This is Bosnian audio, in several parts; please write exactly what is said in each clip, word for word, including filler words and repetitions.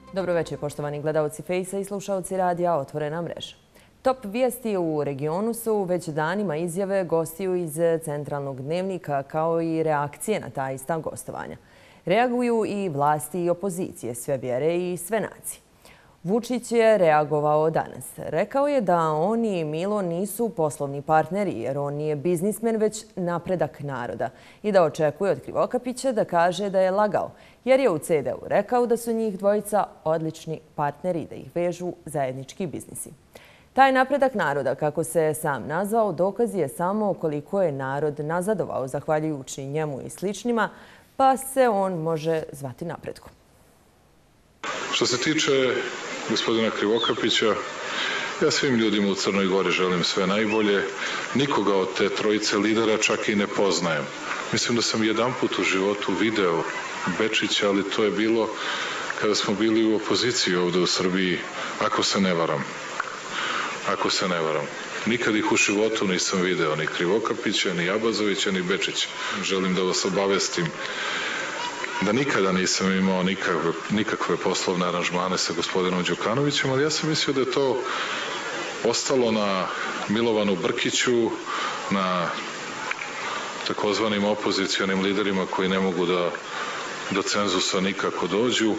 Dobro večer, poštovani gledalci Fejsa i slušalci radija Otvorena mreža. Top vijesti u regionu su već danima izjave gostiju iz centralnog dnevnika kao i reakcije na ta ista gostovanja. Reaguju i vlasti i opozicije, sve vjere i sve nacije. Vučić je reagovao danas. Rekao je da on i Milo nisu poslovni partneri jer on nije biznismen već napredak naroda i da očekuje od Krivokapića da kaže da je lagao jer je u ce de u rekao da su njih dvojica odlični partneri i da ih vežu zajednički biznisi. Taj napredak naroda, kako se sam nazvao, dokaz je samo koliko je narod nazadovao zahvaljujući njemu i sličnima, pa se on može zvati napretkom. Što se tiče gospodina Krivokapića, ja svim ljudima u Crnoj Gori želim sve najbolje. Nikoga od te trojice lidera čak i ne poznajem. Mislim da sam jedanput u životu video Bečića, ali to je bilo kada smo bili u opoziciji ovdje u Srbiji, ako se ne varam. Ako se ne varam. Nikad ih u životu nisam video, ni Krivokapića, ni Abazovića, ni Bečića. Želim da vas obavestim da nikada nisam imao nikakve, nikakve poslovne aranžmane sa gospodinom Đukanovićem, ali ja sam mislio da je to ostalo na Milovanu Brkiću, na takozvanim opozicijonim liderima koji ne mogu da do cenzusa nikako dođu.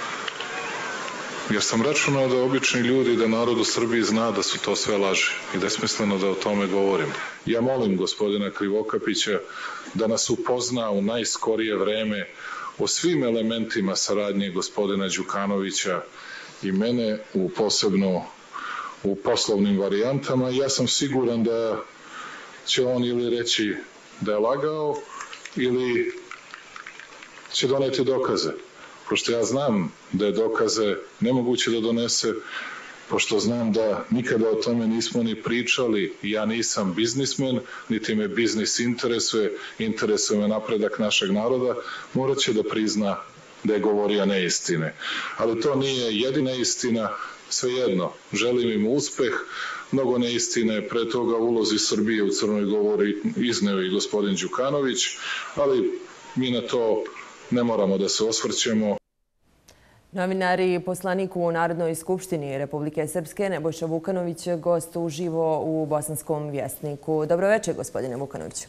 Jer sam računao da obični ljudi, da narod u Srbiji zna da su to sve laži i da je smisleno da o tome govorim. Ja molim gospodina Krivokapića da nas upozna u najskorije vreme o svim elementima saradnje gospodina Đukanovića i mene, u posebno u poslovnim varijantama. Ja sam siguran da će on ili reći da je lagao ili će doneti dokaze. Pošto ja znam da je dokaze nemoguće da donese, pošto znam da nikada o tome nismo ni pričali, ja nisam biznismen, niti me biznis interesuje, interesuje me napredak našeg naroda, morat će da prizna da je govorio neistine. Ali to nije jedina istina, svejedno, želim im uspeh, mnogo neistine, pre toga ulozi Srbije u Crnoj Gori izneo i gospodin Đukanović, ali mi na to ne moramo da se osvrćemo. Novinar i poslanik u Narodnoj skupštini Republike Srpske Nebojša Vukanović gost uživo u Bosanskom vjesniku. Dobro večer, gospodine Vukanoviću.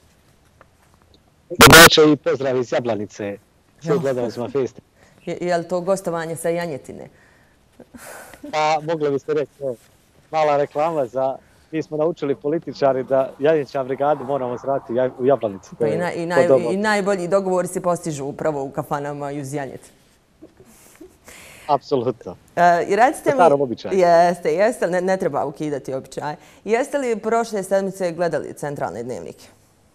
Dobro večer i pozdrav iz Jablanice. Svi gledalcima Fejsa. Je li to gostovanje sa Janjetine? Pa, mogli biste reći, mala reklama za... Mi smo naučili političari da Janjića brigadu moramo zrati u Jablanici. Pa i, na, i, naj, I najbolji dogovori se postižu upravo u kafanama uz Janjet. Apsolutno. E, I recite mi, starom običaju. Jeste, jeste, ne, ne treba ukidati običaj. Jeste li prošle sedmice gledali centralne dnevnike?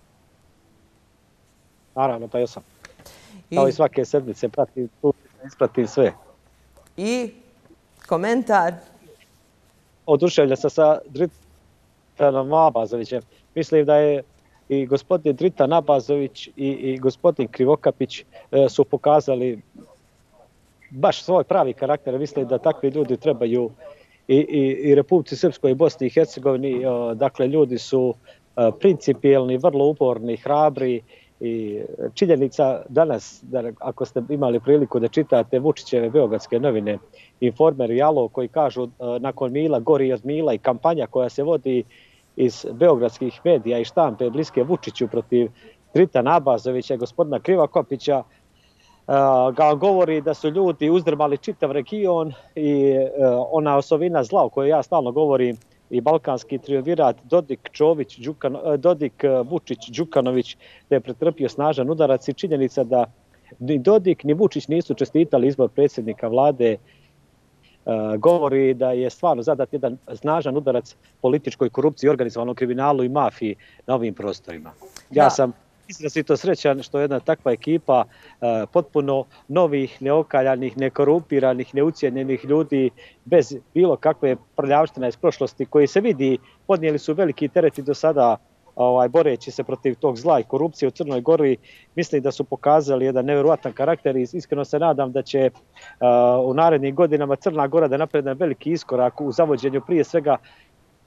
Naravno, pa ja sam. Kao i svake sedmice, pratim, ispratim sve. I komentar? Oduševljen sam sa Dritanom Abazovićem. Mislim da je i gospodin Dritan Abazović i, i gospodin Krivokapić e, su pokazali baš svoj pravi karakter. Mislim da takvi ljudi trebaju i, i, i Republici Srpskoj i Bosni i Hercegovini. Dakle, ljudi su principijelni, vrlo uporni, hrabri i činjenica danas, da ako ste imali priliku da čitate Vučićeve beogradske novine, Informer i Alo, koji kažu nakon Mila gori od Mila i kampanja koja se vodi iz beogradskih medija i štampe bliske Vučiću protiv Dritana Abazovića i gospodina Krivokapića, ga govori da su ljudi uzdrmali čitav region i ona osovina zla o kojoj ja stalno govorim i balkanski triumvirat Dodik, Čović, Đukan, Dodik, Vučić, Đukanović, da je pretrpio snažan udarac i činjenica da ni Dodik ni Vučić nisu čestitali izbor predsjednika vlade, govori da je stvarno zadat jedan snažan udarac političkoj korupciji, organizovanom kriminalu i mafiji na ovim prostorima. Ja sam izrazito srećan što je jedna takva ekipa potpuno novih, neokaljanih, nekorumpiranih, neucijenjenih ljudi bez bilo kakve prljavštine iz prošlosti koji se vidi, podnijeli su veliki tereti do sada ovaj, boreći se protiv tog zla i korupcije u Crnoj Gori. Mislim da su pokazali jedan nevjerojatan karakter i iskreno se nadam da će uh, u narednim godinama Crna Gora da napredi veliki iskorak u zavođenju prije svega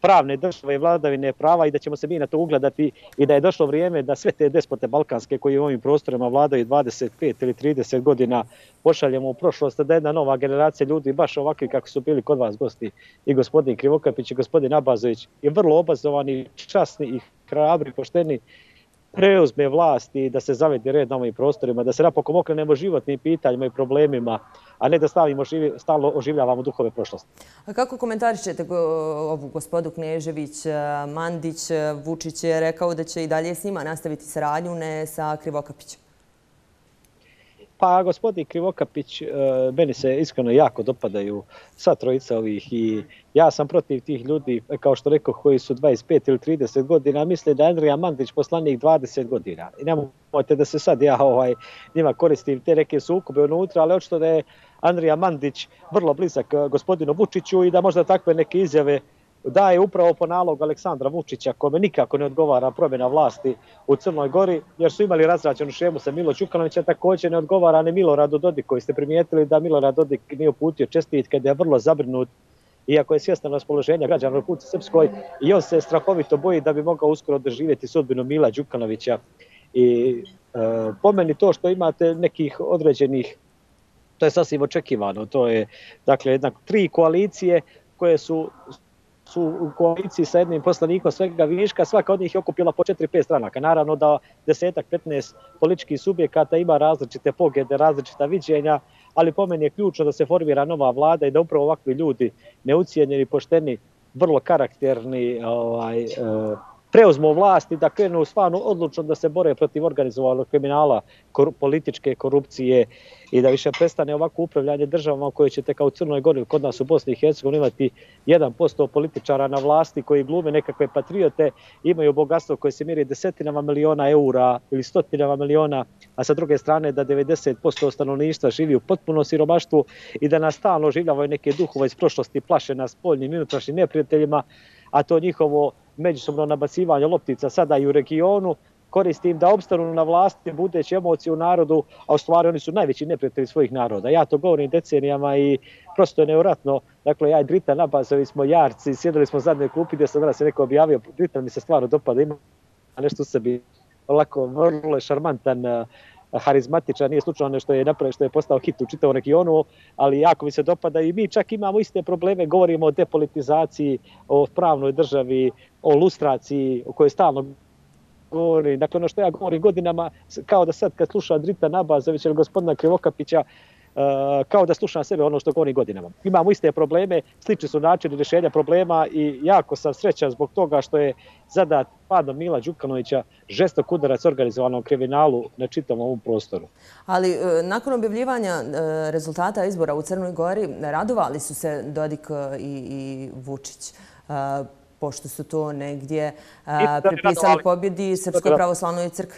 pravne države i vladavine prava i da ćemo se mi na to ugledati i da je došlo vrijeme da sve te despote balkanske koji u ovim prostorima vladaju dvadeset pet ili trideset godina pošaljemo u prošlost, da jedna nova generacija ljudi, baš ovakvi kako su bili kod vas gosti, i gospodin Krivokapić i gospodin Abazović, je vrlo obrazovani, časni i hrabri, pošteni, preuzme vlast i da se zavede red na ovim prostorima, da se napokon okrenemo životnim pitanjima i problemima, a ne da stavimo živi, stalno oživljavamo duhove prošlosti. A kako komentarišete ovu gospodu Knežević, Mandić? Vučić je rekao da će i dalje s njima nastaviti saradnju, ne sa Krivokapićem. Pa gospodin Krivokapić, meni se iskreno jako dopadaju sva trojica ovih i ja sam protiv tih ljudi, kao što rekao, koji su dvadeset pet ili trideset godina, misle da je Andrija Mandić poslanik dvadeset godina. I nemojte da se sad ja ovaj, njima koristim te neke sukobe unutra, ali očito da je Andrija Mandić vrlo blizak gospodinu Vučiću i da možda takve neke izjave daje upravo po nalogu Aleksandra Vučića, kome nikako ne odgovara promjena vlasti u Crnoj Gori, jer su imali razrađenu šemu sa Milo Đukanovića, također ne odgovara ni Miloradu Dodiku, koji ste primijetili da Milorad Dodik nije uputio čestitke, da je vrlo zabrinut, iako je svjestan raspoloženja građana u Republici Srpskoj, i on se strahovito boji da bi mogao uskoro doživjeti sudbinu Mila Đukanovića. I e, po meni to što imate nekih određenih, to je sasvim očekivano, to je dakle jednak tri koalicije koje su su u koaliciji sa jednim poslanikom svega viška, svaka od njih je okupila po četiri pet stranaka. Naravno da desetak petnaest političkih subjekata ima različite poglede, različita viđenja, ali po meni je ključno da se formira nova vlada i da upravo ovakvi ljudi, neucijenjeni, pošteni, vrlo karakterni, ovaj, preuzmu vlast i da krenu stvarno odlučno da se bore protiv organizovanog kriminala, kor, političke korupcije i da više prestane ovako upravljanje državama koje ćete kao u Crnoj Gori, kod nas u Bosni i Hercegovini imati jedan posto političara na vlasti koji glume nekakve patriote, imaju bogatstvo koje se mjeri desetinama miliona eura ili stotinama miliona, a sa druge strane da devedeset posto stanovništva živi u potpunom siromaštvu i da nas stalno oživljavaju neke duhove iz prošlosti, plaše nas spoljnim i unutrašnjim neprijateljima, a to njihovo međusobno nabacivanje loptica sada i u regionu koristim da opstanu na vlasti budeći emocije u narodu, a u stvari oni su najveći neprijatelji svojih naroda. Ja to govorim decenijama i prosto je nevjerojatno. Dakle, ja i Dritan Abazović smo jarci, sjedili smo u zadnjoj klupi gdje sam danas se neko objavio, Dritan mi se stvarno dopada, ima nešto u sebi lako, vrlo šarmantan, harizmatičan, nije slučajno što je napravio, što je postao hit u čitavom regionu, ali jako mi se dopada i mi čak imamo iste probleme, govorimo o depolitizaciji, o pravnoj državi, o lustraciji, o kojoj stalno govori. Dakle, ono što ja govorim godinama, kao da sad kad slušam Dritana Abazovića ili gospodina Krivokapića, kao da slušam sebe ono što govorim godinama. Imamo iste probleme, slični su načini rješenja problema i jako sam srećan zbog toga što je zadat padom Mila Đukanovića žestok udarac organizovanom kriminalu na čitavom ovom prostoru. Ali nakon objavljivanja rezultata izbora u Crnoj Gori radovali su se Dodik i, i Vučić, pošto su to negdje pripisali pobjedi Srpskoj pravoslavnoj crkvi.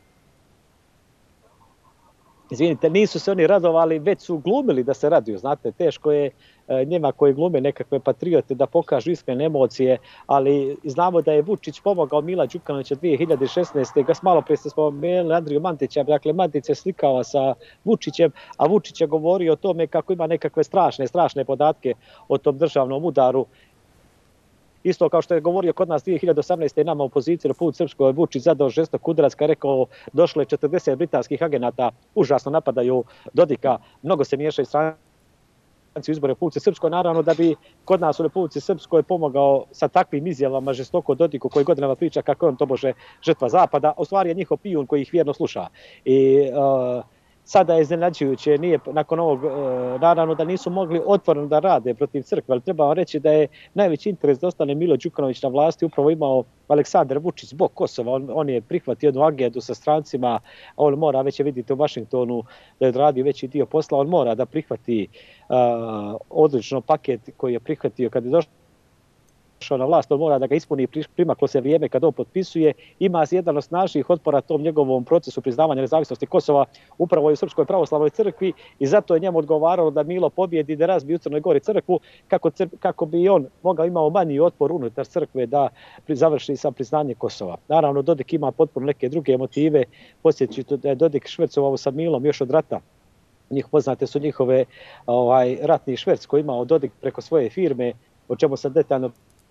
Izvinite, nisu se oni radovali, već su glumili da se raduju. Znate, teško je njima koji glume nekakve patriote da pokažu iskrene emocije, ali znamo da je Vučić pomogao Mila Đukanovića dvije hiljade šesnaeste. Ga malo prije ste spomenuli Andriju Mandića, dakle Mandić se slikao sa Vučićem, a Vučić je govorio o tome kako ima nekakve strašne, strašne podatke o tom državnom udaru. Isto kao što je govorio kod nas dvije hiljade osamnaeste. nama u opoziciji Republike Srpskoj, Vučić zadao žestok udarac kad je rekao došlo je četrdeset britanskih agenata, užasno napadaju Dodika, mnogo se miješaju stranci u izbore Republike Srpskoj, naravno da bi kod nas u Republici Srpskoj pomogao sa takvim izjavama žestoko Dodiku koji godinama priča kako on tobože žrtva Zapada, a u stvari je njihov pijun koji ih vjerno sluša. I uh, sada je iznenađujuće, nije nakon ovog, naravno da nisu mogli otvoreno da rade protiv crkve, ali treba vam reći da je najveći interes da ostane Milo Đukanović na vlasti upravo imao Aleksandar Vučić zbog Kosova. On, on je prihvatio jednu agendu sa strancima, on mora, već je vidite u Vašingtonu da je odradio veći dio posla, on mora da prihvati uh, odlično paket koji je prihvatio kad je došao na vlast, on mora da ga ispuni, primaklo se vrijeme kad on potpisuje. Ima jedan od snažnijih otpora tom njegovom procesu priznavanja nezavisnosti Kosova upravo u Srpskoj pravoslavnoj crkvi i zato je njemu odgovaralo da Milo pobjedi, da razbije u Crnoj Gori crkvu kako, kako bi on mogao imao manji otpor unutar crkve da završi sa priznanje Kosova. Naravno, Dodik ima potpuno neke druge motive. Podsjećate da je Dodik švercovao sa Milom još od rata. Njih poznate su njihove ovaj, ratni šverc koji imao Dodik preko svoje firme, o čemu sam detaljno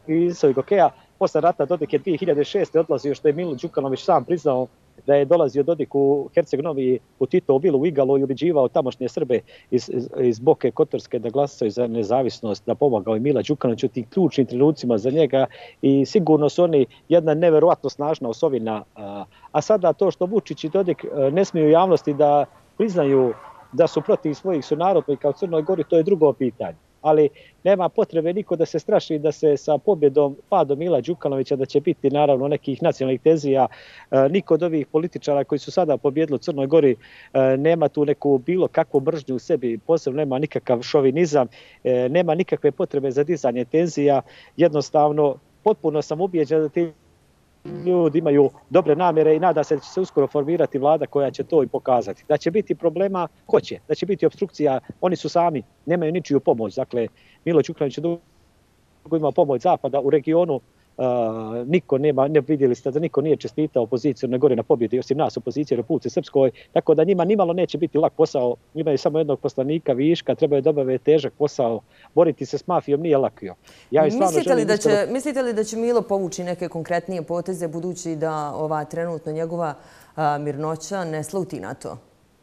iz ovog okeja. Posle rata Dodik je dvije hiljade šeste. odlazio, što je Milo Đukanović sam priznao da je dolazio Dodik u Herceg-Novi, u Titovu vilu u Igalu i ubeđivao tamošnje Srbe iz, iz, iz Boke Kotorske da glasaju za nezavisnost, da pomagao i Mila Đukanović u tim ključnim trenucima za njega i sigurno su oni jedna neverovatno snažna osovina. A sada to što Vučić i Dodik ne smiju u javnosti da priznaju da su protiv svojih sunarodnika u Crnoj Gori, to je drugo pitanje. Ali nema potrebe niko da se straši da se sa pobjedom, padom Mila Đukanovića, da će biti naravno nekih nacionalnih tenzija. Niko od ovih političara koji su sada pobjedili u Crnoj Gori nema tu neku bilo kakvu mržnju u sebi, posebno nema nikakav šovinizam, nema nikakve potrebe za dizanje tenzija. Jednostavno, potpuno sam ubijeđen da ti ljudi imaju dobre namjere i nada se da će se uskoro formirati vlada koja će to i pokazati. Da će biti problema, hoće. Da će biti obstrukcija, oni su sami, nemaju ničiju pomoć. Dakle, Milo Đukanović je dugo imao pomoć Zapada u regionu. Uh, niko nema, ne vidjeli ste da niko nije čestitao opoziciju na gore na pobjedi, osim nas opozicije Republici Srpskoj, tako da njima nimalo neće biti lak posao, imaju samo jednog poslanika viška, trebaju da obave težak posao, boriti se s mafijom nije lakio. Ja mislite, li da će, iskoro... mislite li da će Milo povući neke konkretnije poteze, budući da ova trenutno njegova a, mirnoća ne sluti na to?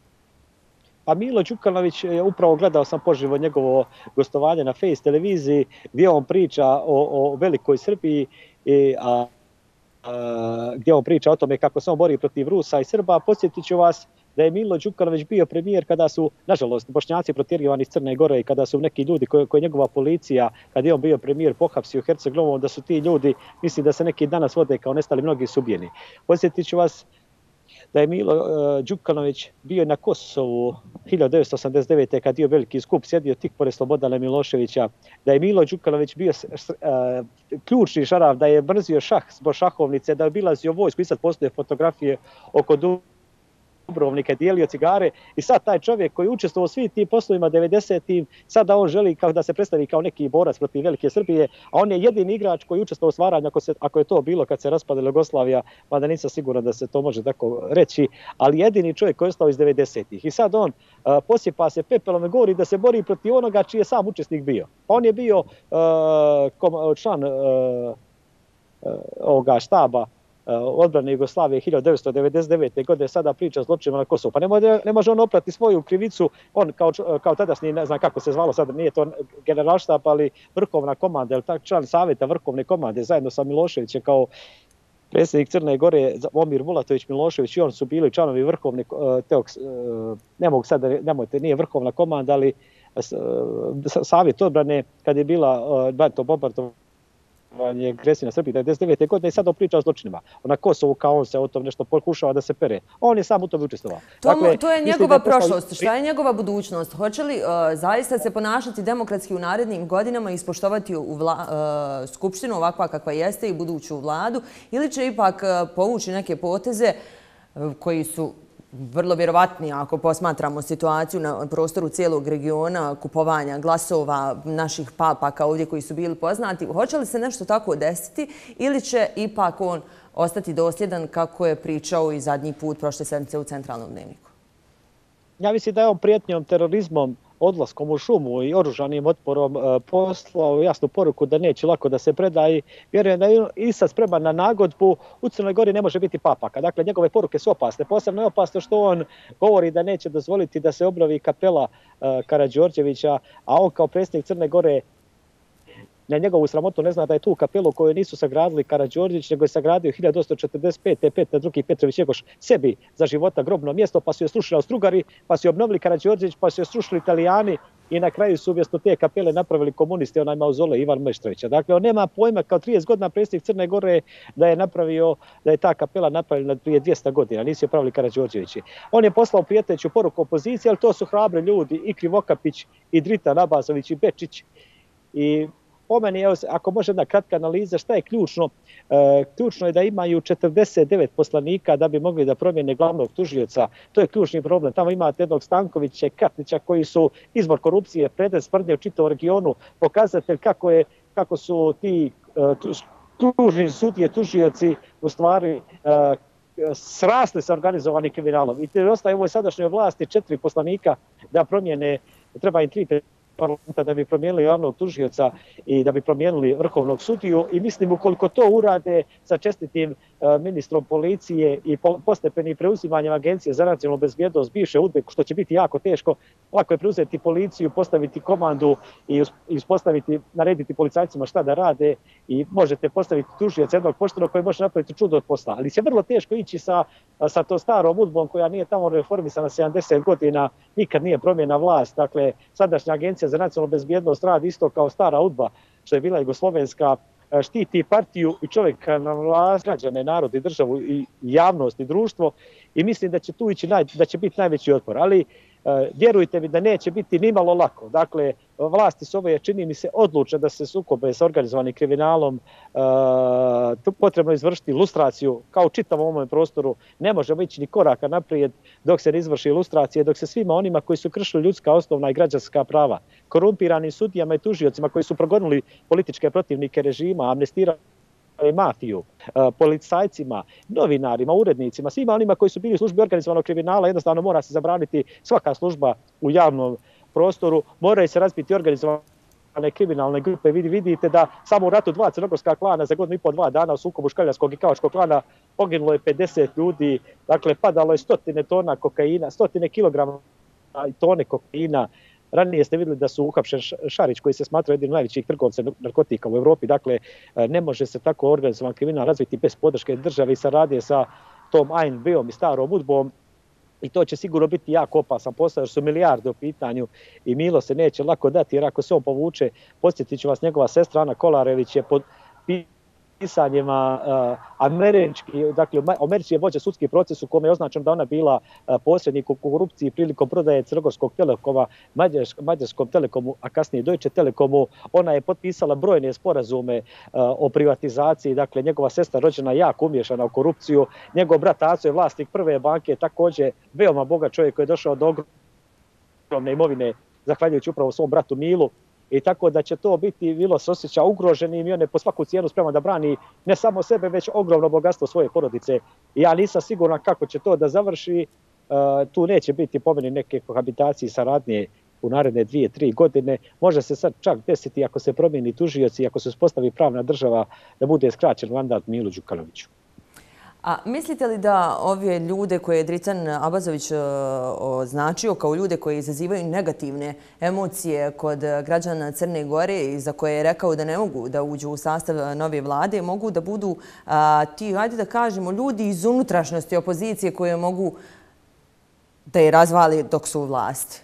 A Milo Đukanović, upravo gledao sam poživo njegovo gostovanje na Face televiziji gdje on priča o, o velikoj Srbiji, i, a, a, gdje on priča o tome kako se on bori protiv Rusa i Srba. Podsjetit ću vas da je Milo Đukanović bio premijer kada su, nažalost, Bošnjaci protjerivani iz Crne Gore i kada su neki ljudi koje, koje njegova policija, kada je on bio premijer, pohapsio u Herceg-Novom, da su ti ljudi, mislim da se neki danas vode kao nestali, mnogi su ubijeni. Podsjetit ću vas da je Milo uh, Đukanović bio na Kosovu hiljadu devetsto osamdeset devete. kad je bio veliki skup, sjedio tik pored Slobodana Miloševića, da je Milo Đukanović bio uh, ključni šaraf, da je mrzio šah zbog šahovnice, da je obilazio vojsku i sad postoje fotografije oko Dubrovnika, dijelio cigare i sad taj čovjek koji je učestvovao u svim tim poslovima devedesetim. sada on želi kao da se predstavi kao neki borac protiv velike Srbije, a on je jedini igrač koji je učestvovao u stvaranju, ako, se, ako je to bilo kad se raspadala Jugoslavija, mada nisam siguran da se to može tako reći, ali jedini čovjek koji je ostao iz devedesetih. I sad on uh, posjepa se pepelom i govori da se bori protiv onoga čiji je sam učesnik bio. Pa on je bio uh, kom, član uh, uh, ovoga štaba odbrane Jugoslavije hiljadu devetsto devedeset devete. godine, sada priča o zločinima na Kosovu. Pa ne može, ne može on oprati svoju krivicu, on kao, kao tadašnji, ne znam kako se zvalo, sad nije to generalštab, ali vrhovna komanda, ili tak član savjeta vrhovne komande, zajedno sa Miloševićem kao predsjednik Crne Gore, Omir Bulatović Milošević i on su bili članovi vrhovne, teok, ne mogu sad, nemojte, nije vrhovna komanda, ali savjet odbrane kad je bila to bombardovanje agresije na Srbiji devedeset devete. godine i sad on priča o zločinima. Na Kosovu kao on se o tom nešto pokušava da se pere. On je sam u tome učestvovao. To, dakle, to je njegova da prošlost. Poslali... Šta je njegova budućnost? Hoće li uh, zaista se ponašati demokratski u narednim godinama i ispoštovati u vla, uh, skupštinu ovakva kakva jeste i buduću vladu, ili će ipak uh, povući neke poteze uh, koji su vrlo vjerovatni ako posmatramo situaciju na prostoru cijelog regiona, kupovanja glasova naših papaka ovdje koji su bili poznati. Hoće li se nešto tako desiti ili će ipak on ostati dosljedan kako je pričao i zadnji put prošle sedmice u Centralnom dnevniku? Ja mislim da je on prijetnjom terorizmom, odlaskom u šumu i oružanim otporom poslao jasnu poruku da neće lako da se preda i vjerujem da je i sad spreman na nagodbu. U Crnoj Gori ne može biti papaka. Dakle, njegove poruke su opasne. Posebno je opasno što on govori da neće dozvoliti da se obnovi kapela Karađorđevića, a on kao predsjednik Crne Gore na njegovu sramotu ne zna da je tu kapelu koju nisu sagradili Karađorđević, nego je sagradio hiljadu osamsto četrdeset pete. Petar drugi Petrović Njegoš sebi za života grobno mjesto, pa su je srušili Austrugari, pa su je obnovili Karađorđević, pa su je srušili Italijani i na kraju su umjesto te kapele napravili komunisti, onaj mauzolej Ivan Meštrovića. Dakle, on nema pojma kao trideset godina predsjednik Crne Gore da je napravio, da je ta kapela napravljena prije dvjesto godina, nisu je pravili Karađorđevići. On je poslao prijeteću poruku opoziciji, ali to su hrabri ljudi, i Krivokapić, i Drita Nabazović, i Bečić. I po meni, evo, ako može jedna kratka analiza, šta je ključno? E, ključno je da imaju četrdeset devet poslanika da bi mogli da promijene glavnog tužioca. To je ključni problem. Tamo imate jednog Stankovića i Katnića koji su izvor korupcije, predet sprdnje u čitavom regionu, pokazatelj kako, je, kako su ti uh, tužni sudije, tužioci u stvari uh, srasli sa organizovanim kriminalom. I te ostaje u ovoj sadašnjoj vlasti četiri poslanika da promijene, treba im tri parlamenta da bi promijenili javnog tužioca i da bi promijenili vrhovnog sudiju i mislim ukoliko to urade sa čestitim uh, ministrom policije i po, postepenim preuzimanjem Agencije za nacionalnu bezbjednost bivše UDBE, što će biti jako teško, lako je preuzeti policiju, postaviti komandu i uspostaviti, narediti policajcima šta da rade i možete postaviti tužioca jednog poštenog koji može napraviti čudo od posla. Ali će vrlo teško ići sa, sa to starom UDBom koja nije tamo reformisana sedamdeset godina, nikad nije promjena vlast. Dakle, sadašnja Agencija za nacionalnu bezbjednost radi isto kao stara UDBA, što je bila jugoslovenska, štiti partiju i čovjeka na vlast, građane, narod i državu i javnost i društvo i mislim da će tu ići naj, da će biti najveći otpor. Ali vjerujte mi da neće biti nimalo lako. Dakle, vlasti s ove čini mi se odluče da se sukobe s organizovanim kriminalom, tu potrebno izvršiti ilustraciju kao u čitavom ovom prostoru. Ne možemo ići ni koraka naprijed dok se ne izvrši ilustracije, dok se svima onima koji su kršili ljudska osnovna i građanska prava, korumpiranim sudijama i tužiocima koji su progonili političke protivnike režima, amnestirali mafiju, policajcima, novinarima, urednicima, svima onima koji su bili u službi organizovanog kriminala, jednostavno mora se zabraniti svaka služba u javnom prostoru, moraju se razbiti organizovane kriminalne grupe. Vi vidite da samo u ratu dva crnogorska klana za godinu i po dva dana u sukobu škaljarskog i kaočkog klana poginulo je pedeset ljudi, dakle padalo je stotine tona kokaina, stotine kilograma i tone kokaina. Ranije ste vidjeli da su uhapšen Šarić koji se smatra jednim najvećih trgovca narkotika u Evropi. Dakle, ne može se tako organizovan kriminal razviti bez podrške države i saradnje sa tom A N B-om i starom UDBom. I to će sigurno biti jako opasan posao jer su milijarde u pitanju i Milo se neće lako dati jer ako se on povuče, podsjetit ću vas, njegova sestra Ana Kolarević je pod pisanjima uh, američki, dakle, američki je vođa sudski proces u kome je označeno da ona bila uh, posrednik u korupciji prilikom prodaje Crnogorskog Telekoma Mađarsk, Mađarskom Telekomu, a kasnije Deutsche Telekomu. Ona je potpisala brojne sporazume uh, o privatizaciji, dakle, njegova sestra rođena jako umješana u korupciju, njegov brat Aco je vlasnik Prve banke, također veoma bogat čovjek koji je došao do ogromne imovine zahvaljujući upravo svom bratu Milu. I tako da će to biti, Milo se osjeća ugroženim i on je po svaku cijenu spreman da brani ne samo sebe, već ogromno bogatstvo svoje porodice. I ja nisam siguran kako će to da završi. Uh, tu neće biti po meni neke kohabitacije i saradnje u naredne dvije, tri godine. Može se sad čak desiti ako se promijeni tužioci i ako se uspostavi pravna država da bude skraćen mandat Milu Đukanoviću. A mislite li da ove ljude koje je Dritan Abazović označio kao ljude koji izazivaju negativne emocije kod građana Crne Gore i za koje je rekao da ne mogu da uđu u sastav nove vlade, mogu da budu a, ti, hajde da kažemo, ljudi iz unutrašnjosti opozicije koje mogu da je razvali dok su u vlasti?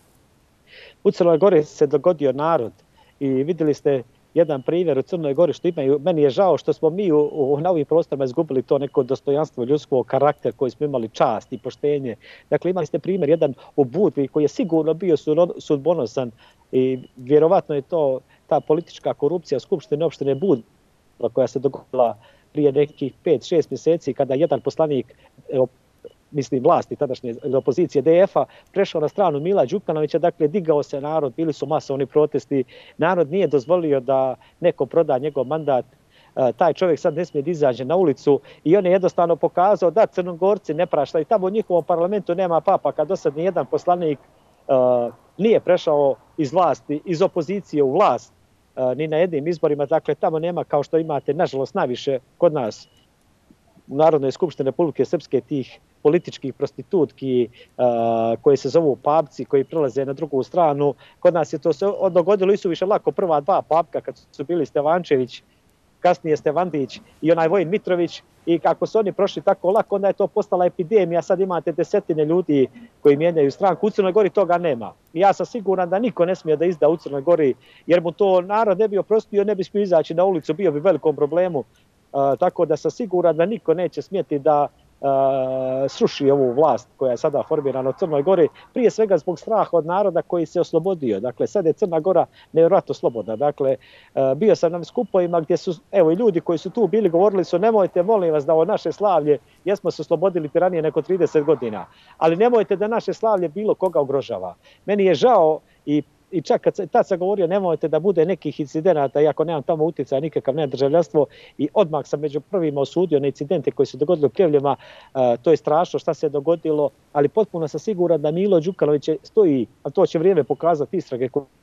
U Crnoj Gori se dogodio narod i vidjeli ste jedan primjer u Crnoj Gori što imaju. Meni je žao što smo mi u, u, na ovim prostorima izgubili to neko dostojanstvo ljudskog karakter koji smo imali, čast i poštenje. Dakle, imali ste primjer jedan u Budvi koji je sigurno bio sudbonosan i vjerovatno je to ta politička korupcija Skupštine opštine Budva koja se dogodila prije nekih pet šest mjeseci kada jedan poslanik, mislim vlasti tadašnje opozicije D F-a, prešao na stranu Mila Đukanovića, dakle digao se narod, bili su masovni protesti, narod nije dozvolio da neko proda njegov mandat, taj čovjek sad ne smije da izađe na ulicu i on je jednostavno pokazao da Crnogorci ne praštaju. Tamo u njihovom parlamentu nema papa, kad do sad nijedan poslanik uh, nije prešao iz vlasti, iz opozicije u vlast, uh, ni na jednim izborima, dakle tamo nema kao što imate, nažalost, najviše kod nas u Narodnoj skupštini Republike Srpske tih političkih prostitutki uh, koje se zovu papci, koji prelaze na drugu stranu. Kod nas je to se dogodilo i su više lako prva dva papka kad su bili Stevančević, kasnije Stevandić i onaj Vojin Mitrović i kako su oni prošli tako lako, onda je to postala epidemija. Sad imate desetine ljudi koji mijenjaju stranku. U Crnoj Gori toga nema. I ja sam siguran da niko ne smije da izda u Crnoj Gori, jer mu to narod ne bi oprostio, ne bi smio izaći na ulicu, bio bi velikom problemu. Uh, tako da sam siguran da niko neće smjeti da Uh, sruši ovu vlast koja je sada formirana u Crnoj Gori, prije svega zbog straha od naroda koji se oslobodio. Dakle, sad je Crna Gora nevjerojatno slobodna. Dakle, uh, bio sam na skupovima gdje su, evo i ljudi koji su tu bili govorili su nemojte, molim vas, da ovo naše slavlje, jesmo se oslobodili tiranije neko trideset godina, ali nemojte da naše slavlje bilo koga ugrožava. Meni je žao i I čak kad tad sam govorio nemojte da bude nekih incidenata, iako nemam tamo utjecaja nikakav, nemam državljanstvo i odmah sam među prvima osudio na incidente koji su dogodili u Pljevljama, uh, to je strašno šta se dogodilo, ali potpuno sam siguran da Milo Đukanović stoji, a to će vrijeme pokazati, istrage koje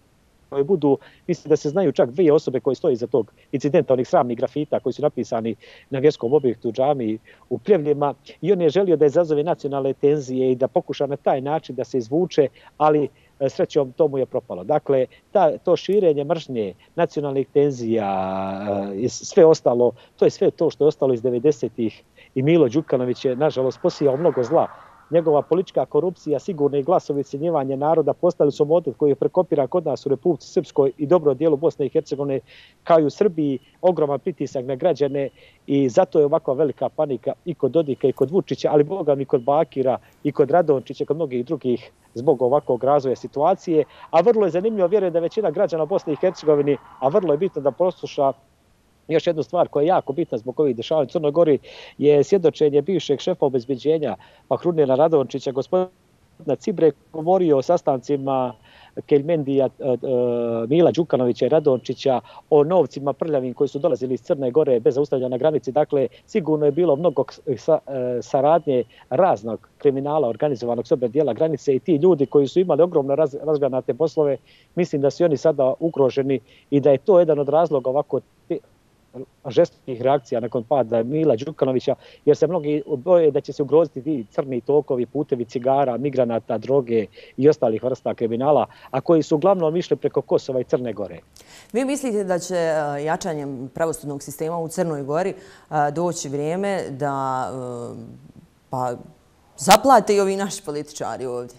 budu, mislim da se znaju čak dvije osobe koje stoji iza tog incidenta, onih sramnih grafita koji su napisani na vjerskom objektu u džamiji u Pljevljima, i on je želio da izazove nacionalne tenzije i da pokuša na taj način da se izvuče, ali srećom to mu je propalo. Dakle, ta, to širenje mržnje, nacionalnih tenzija i sve ostalo, to je sve to što je ostalo iz devedesetih i Milo Đukanović je, nažalost, posijao mnogo zla. Njegova politička korupcija, sigurno i glasovi ucjenjivanje naroda postali su model koji je prekopiran kod nas u Republici Srpskoj i dobro dijelu Bosne i Hercegovine, kao i u Srbiji, ogroman pritisak na građane i zato je ovakva velika panika i kod Dodika i kod Vučića, ali boga mi kod Bakira i kod Radončića, kod mnogih drugih zbog ovakvog razvoja situacije. A vrlo je zanimljivo, vjerujem da većina građana Bosne i Hercegovine, a vrlo je bitno da posluša još jednu stvar koja je jako bitna zbog ovih dešavanja u Crnoj Gori, je svjedočenje bivšeg šefa obezbeđenja Fahrudina Radončića, gospodina Cibre, govorio o sastancima Keljmendija, Mila Đukanovića i Radončića, o novcima prljavim koji su dolazili iz Crne Gore bez zaustavljanja na granici. Dakle, sigurno je bilo mnogo saradnje raznog kriminala organizovanog s obe dijela granice i ti ljudi koji su imali ogromno razgranate poslove, mislim da su oni sada ugroženi i da je to jedan od razloga ovako žestokih reakcija nakon pada Mila Đukanovića, jer se mnogi boje da će se ugroziti ti crni tokovi, putevi cigara, migranata, droge i ostalih vrsta kriminala, a koji su uglavnom išli preko Kosova i Crne Gore. Vi mislite da će jačanjem pravosudnog sistema u Crnoj Gori doći vrijeme da pa, zaplate i ovi naši političari ovdje?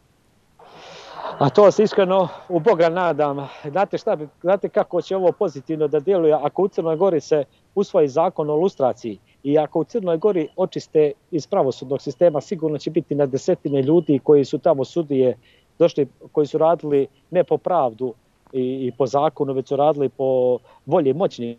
A to se iskreno u Boga nadam. Znate, šta, znate kako će ovo pozitivno da djeluje ako u Crnoj Gori se usvoji zakon o lustraciji i ako u Crnoj Gori očiste iz pravosudnog sistema, sigurno će biti na desetine ljudi koji su tamo sudije došli, koji su radili ne po pravdu i, i po zakonu, već su radili po volji moćnika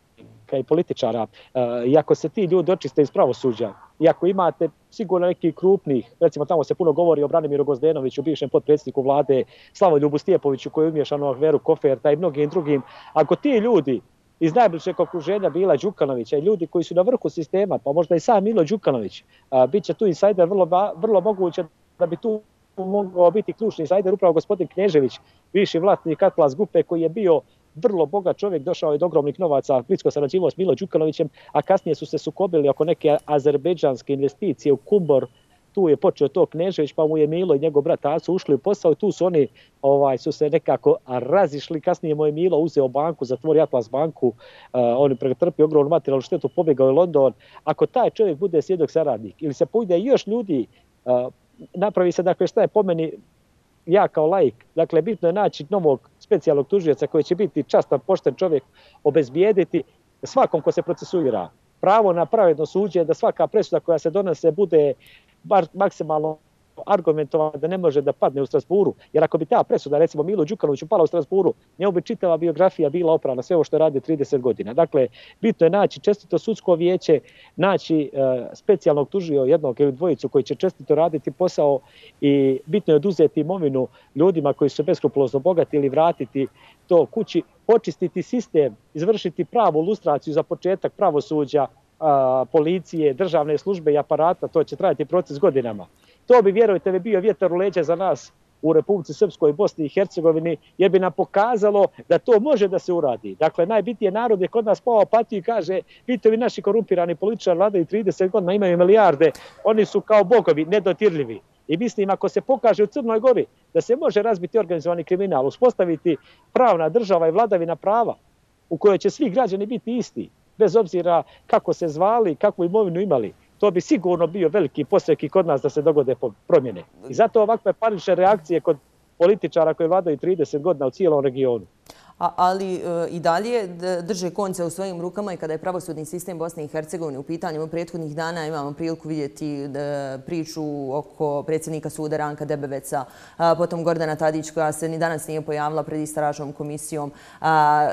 i političara. I ako se ti ljudi očiste iz pravosuđa, i ako imate sigurno nekih krupnih, recimo tamo se puno govori o Branimiru Gozdenoviću, bivšem potpredsjedniku vlade, Slavoljubu Stjepoviću koji je umješan u aferu Koferta i mnogim drugim, ako ti ljudi iz najbližeg okruženja Mila Đukanovića i ljudi koji su na vrhu sistema, pa možda i sam Milo Đukanović, bit će tu insajder, vrlo, vrlo moguće da bi tu mogao biti ključni insajder upravo gospodin Knežević, bivši vlasnik Atlas Grupe koji je bio vrlo bogat čovjek, došao je do ogromnih novaca, blisko sarađivao s Milo Đukanovićem, a kasnije su se sukobili oko neke azerbejdžanske investicije u Kumbor. Tu je počeo to Knežević, pa mu je Milo i njegov brat Aco ušli u posao i tu su oni ovaj, su se nekako razišli. Kasnije mu je Milo uzeo banku, zatvorio Atlas banku, uh, on je pretrpio ogromnu materijalnu štetu, pobjegao u London. Ako taj čovjek bude svjedok saradnik ili se pojde još ljudi, uh, napravi se, dakle, šta je po meni, ja kao laik, dakle, bitno je naći novog specijalnog tužioca koji će biti častan, pošten čovjek, obezbijediti svakom ko se procesuira pravo na pravedno suđenje, da svaka presuda koja se donese bude bar maksimalno argumentovana, da ne može da padne u Strasburu. Jer ako bi ta presuda, recimo Milu Đukanoviću, pala u Strasburu, njemu bi čitava biografija bila oprana, sve ovo što je radio trideset godina. Dakle, bitno je naći čestito sudsko vijeće, naći uh, specijalnog tužio jednog ili dvojicu koji će čestito raditi posao i bitno je oduzeti imovinu ljudima koji su beskrupulozno bogati ili vratiti to kući, počistiti sistem, izvršiti pravu lustraciju za početak pravosuđa, uh, policije, državne službe i aparata, to će trajati proces godinama. To bi, vjerujte mi, bio vjetar u leđa za nas u Republici Srpskoj i Bosni i Hercegovini, jer bi nam pokazalo da to može da se uradi. Dakle, najbitnije narod je kod nas pao apatiju i kaže, vidite vi naši korumpirani političari vladaju trideset godina, imaju milijarde, oni su kao bogovi, nedotirljivi. I mislim, ako se pokaže u Crnoj Gori da se može razbiti organizovani kriminal, uspostaviti pravna država i vladavina prava u kojoj će svi građani biti isti, bez obzira kako se zvali, kakvu imovinu imali, to bi sigurno bio veliki postrek i kod nas da se dogode promjene. I zato ovakve panične reakcije kod političara koji vladaju trideset godina u cijelom regionu. A, ali e, i dalje drže konce u svojim rukama i kada je pravosudni sistem Bosne i Hercegovine u pitanju. Prethodnih dana imamo priliku vidjeti da, priču oko predsjednika suda Ranka Debeveca, a, potom Gordana Tadić koja se ni danas nije pojavila pred istražnom komisijom. A,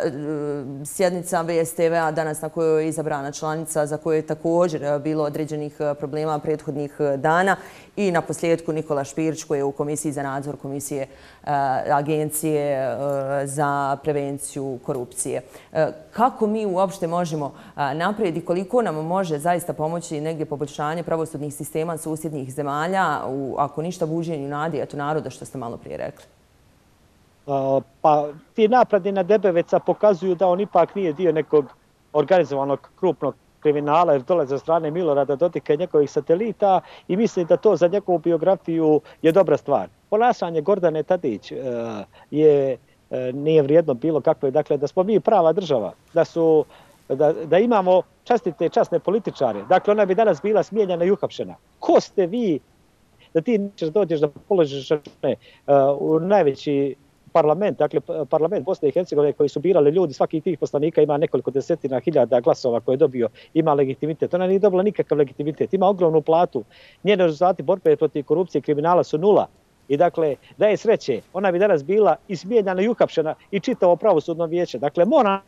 sjednica V S T V-a danas na kojoj je izabrana članica za koju je također bilo određenih problema prethodnih dana. I na posljedku Nikola Špirić koji je u komisiji za nadzor komisije a, agencije a, za prevenciju korupcije. Kako mi uopšte možemo naprijed i koliko nam može zaista pomoći negdje poboljšanje pravosudnih sistema susjednih zemalja, u, ako ništa, buđenju nadi eto naroda, što ste malo prije rekli? Pa ti napadi na Debeveca pokazuju da on ipak nije dio nekog organizovanog krupnog kriminala, jer dolaze od strane Milorada Dodika i njegovih satelita i mislim da to za njegovu biografiju je dobra stvar. Ponašanje Gordane Tadić je, nije vrijedno bilo kakve, dakle da smo mi prava država, da su Da, da imamo častite i časne političare. Dakle, ona bi danas bila smijenjena i uhapšena. Ko ste vi da ti nećeš dođeš da položiš račune u najveći parlament, dakle parlament Bosne i Hercegovine koji su birali ljudi, svaki tih poslanika ima nekoliko desetina hiljada glasova koje je dobio, ima legitimitet. Ona nije dobila nikakav legitimitet, ima ogromnu platu. Njene rezultati borbe protiv korupcije i kriminala su nula. I dakle, da je sreće, ona bi danas bila i smijenjena i uhapšena i čitavo pravosudno vijeće. Dakle, mora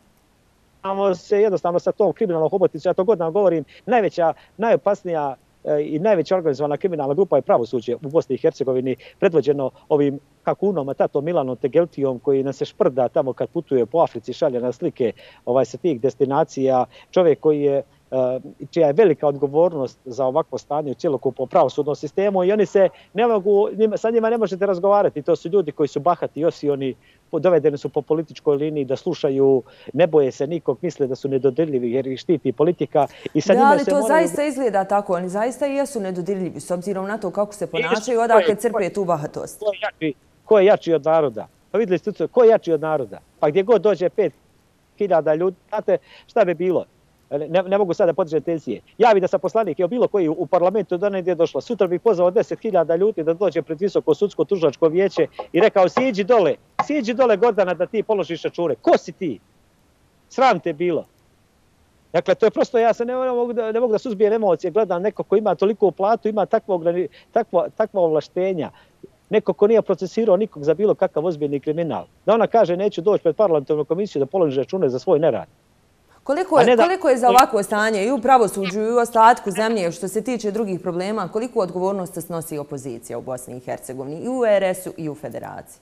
se jednostavno sa tom kriminalnom hobotnicom, ja to godinama govorim, najveća, najopasnija i najveća organizovana kriminalna grupa je pravosuđe u Bosni i Hercegovini, predvođeno ovim kakunom, a tato Milanom Tegeltijom koji nam se šprda tamo kad putuje po Africi, šalje na slike ovaj, sa tih destinacija, čovjek koji je čija je velika odgovornost za ovakvo stanje u cjelokupnom pravosudnom sistemu i oni se ne mogu, sa njima ne možete razgovarati. To su ljudi koji su bahati i osioni, dovedeni su po političkoj liniji da slušaju, ne boje se nikog, misle da su nedodirljivi jer ih štiti politika. I sa da, ali se to moraju... zaista izgleda tako. Oni zaista i jesu nedodirljivi s obzirom na to kako se ponašaju, odakle crpe tu bahatost. Ko je jači, ko je jači od naroda? Pa vidjeli ste, ko je jači od naroda? Pa gdje god dođe pet hiljada ljudi, znate šta bi bilo? Ne, ne mogu sada podržati tenzije. Javi da sam poslanik, je bilo koji u parlamentu do negdje došla. Sutra bih pozvao deset hiljada ljudi da dođe pred visoko sudsko tužilačko vijeće i rekao siđi dole, siđi dole Gordana da ti položiš račune. Ko si ti? Sram te bilo. Dakle, to je prosto, ja se ne mogu da, ne mogu da suzbijem emocije, gledam neko ko ima toliko platu, ima takva, takva, takva ovlaštenja, neko ko nije procesirao nikog za bilo kakav ozbiljni kriminal. Da ona kaže neću doći pred parlamentarnu komisiju da položi račune za svoj nerad. Koliko je, da... koliko je za ovakvo stanje i u pravosuđu i u ostatku zemlje što se tiče drugih problema, koliko odgovornost snosi opozicija u Bosni i Hercegovini i u er es u i u Federaciji?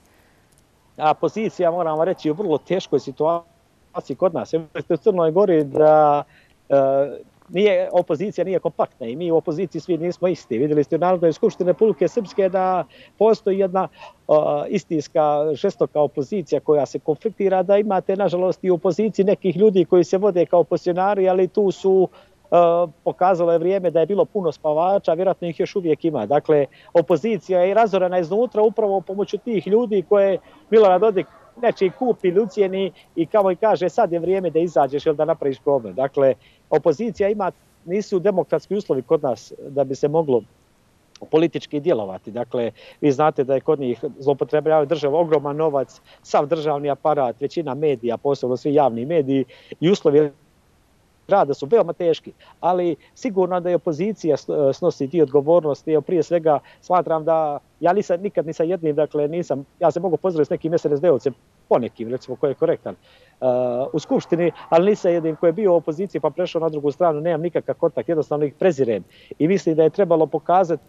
A opozicija, moramo reći, je u vrlo teškoj situaciji kod nas. U Crnoj Gori da e, nije, opozicija nije kompaktna i mi u opoziciji svi nismo isti. Vidjeli ste u Narodnoj skupštini Republike Srpske da postoji jedna uh, istinska, žestoka opozicija koja se konfliktira, da imate, nažalost, i u opoziciji nekih ljudi koji se vode kao opozicionari, ali tu su uh, pokazalo je vrijeme da je bilo puno spavača, vjerojatno ih još uvijek ima. Dakle, opozicija je razorena iznutra upravo pomoću tih ljudi koje Milorad Dodik nečiji kupi ili ucijeni i kao i kaže sad je vrijeme da izađeš ili da napraviš problem. Dakle, opozicija ima, nisu demokratski uslovi kod nas da bi se moglo politički djelovati. Dakle, vi znate da je kod njih zloupotrebljavaju državu ogroman novac, sav državni aparat, većina medija, posebno svi javni mediji i uslovi rada su veoma teški, ali sigurno da je opozicija snosi dio odgovornosti. Evo, prije svega smatram da ja nisam, nikad nisam jednim, dakle nisam, ja se mogu pozdraviti s nekim es en es de-ovcem, ponekim, recimo, koji je korektan uh, u Skupštini, ali nisam jednim koji je bio u opoziciji pa prešao na drugu stranu, nemam nikakav kontakt, jednostavno ih prezirem. I mislim da je trebalo pokazati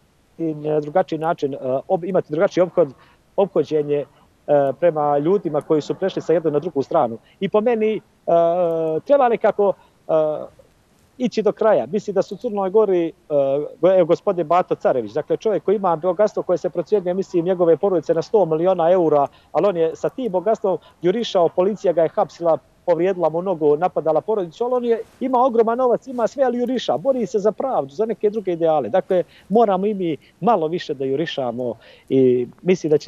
na drugačiji način, uh, ob, imati drugačiji obhod, obhođenje uh, prema ljudima koji su prešli sa jednu na drugu stranu. I po meni uh, treba nekako uh, ići do kraja. Mislim da su u Crnoj Gori uh, gospodin Bato Carević, dakle čovjek koji ima bogatstvo koje se procjenjuje, mislim, njegove porodice na sto miliona eura, ali on je sa tim bogatstvom jurišao, policija ga je hapsila, povrijedila mu nogu, napadala porodicu, ali on je, ima ogroman novac, ima sve, ali juriša, bori se za pravdu, za neke druge ideale. Dakle, moramo i mi malo više da jurišamo i mislim da će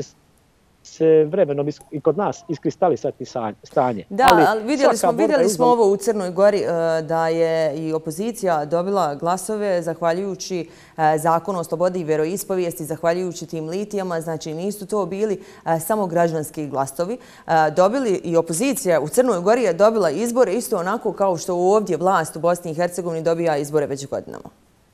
se vremenom i kod nas iskristalisati stanje. Da, ali, ali vidjeli smo, vidjeli smo ovo u Crnoj Gori da je i opozicija dobila glasove zahvaljujući zakonu o slobodi i vjeroispovijesti, zahvaljujući tim litijama, znači nisu to bili samo građanski glasovi. Dobili i opozicija u Crnoj Gori je dobila izbore isto onako kao što ovdje vlast u Bosni i Hercegovini dobija izbore već godinama.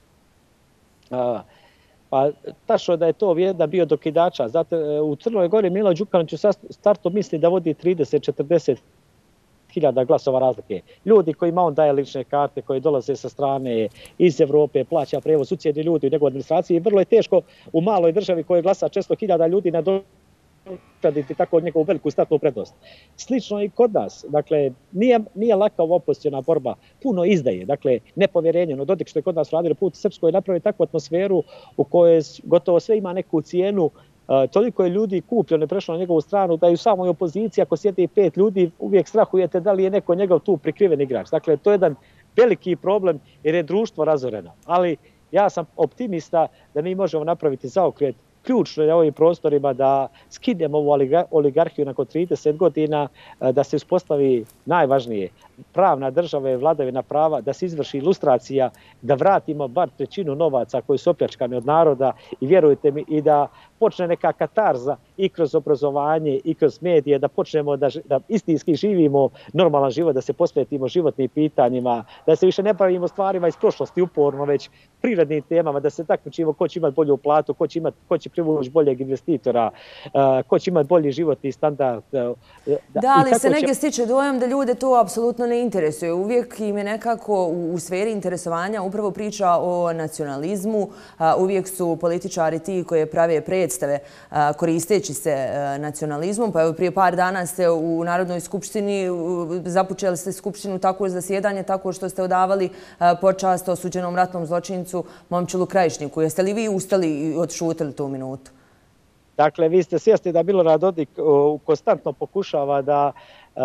A... Pa tačno da je to jedan bio dokidača. Zato u Crnoj Gori Milo Đukanović u startu misli da vodi trideset do četrdeset hiljada glasova razlike. Ljudi kojima on daje lične karte, koji dolaze sa strane iz Evrope, plaća prevoz, ucijeni ljudi u njegovoj administraciji. Vrlo je teško u maloj državi koje glasa šesto hiljada ljudi na nadoknaditi tako njegovu veliku startnu prednost. Slično i kod nas. Dakle, nije, nije laka ova opoziciona borba. Puno izdaje. Dakle, nepovjerenje. No, Dodik što je kod nas radio put Srpskoj napravi takvu atmosferu u kojoj gotovo sve ima neku cijenu uh, toliko je ljudi kupljeno i prešlo na njegovu stranu da i u samoj opoziciji, ako sjedi pet ljudi, uvijek strahujete da li je neko njegov tu prikriven igrač. Dakle, to je jedan veliki problem jer je društvo razoreno. Ali ja sam optimista da mi možemo napraviti zaokret. Ključno je na ovim prostorima da skinemo ovu oligarhiju nakon trideset godina, da se uspostavi najvažnije pravna država i vladavina prava, da se izvrši ilustracija, da vratimo bar trećinu novaca koji su opljačkani od naroda i vjerujte mi i da počne neka katarza i kroz obrazovanje i kroz medije, da počnemo da, da istinski živimo normalan život, da se posvetimo životnim pitanjima, da se više ne bavimo stvarima iz prošlosti uporno, već prirodnim temama, da se takmičimo ko će imati bolju platu, ko će, imati, ko će privući boljeg investitora, uh, ko će imati bolji životni standard. Uh, da, da, ali se negdje će... stiče dojam da ljude to apsolutno ne interesuje. Uvijek im je nekako u, u sferi interesovanja upravo priča o nacionalizmu. Uh, uvijek su političari ti koji prave predstave uh, koristeći se uh, nacionalizmom. Pa evo prije par dana ste u Narodnoj skupštini uh, započeli ste skupštinu tako zasjedanje, tako što ste odavali uh, počast osuđenom ratnom zločincu Momčilu Krajišniku. Jeste li vi ustali i odšutili tu minutu? Dakle, vi ste svjesni da Milorad Dodik uh, konstantno pokušava da uh,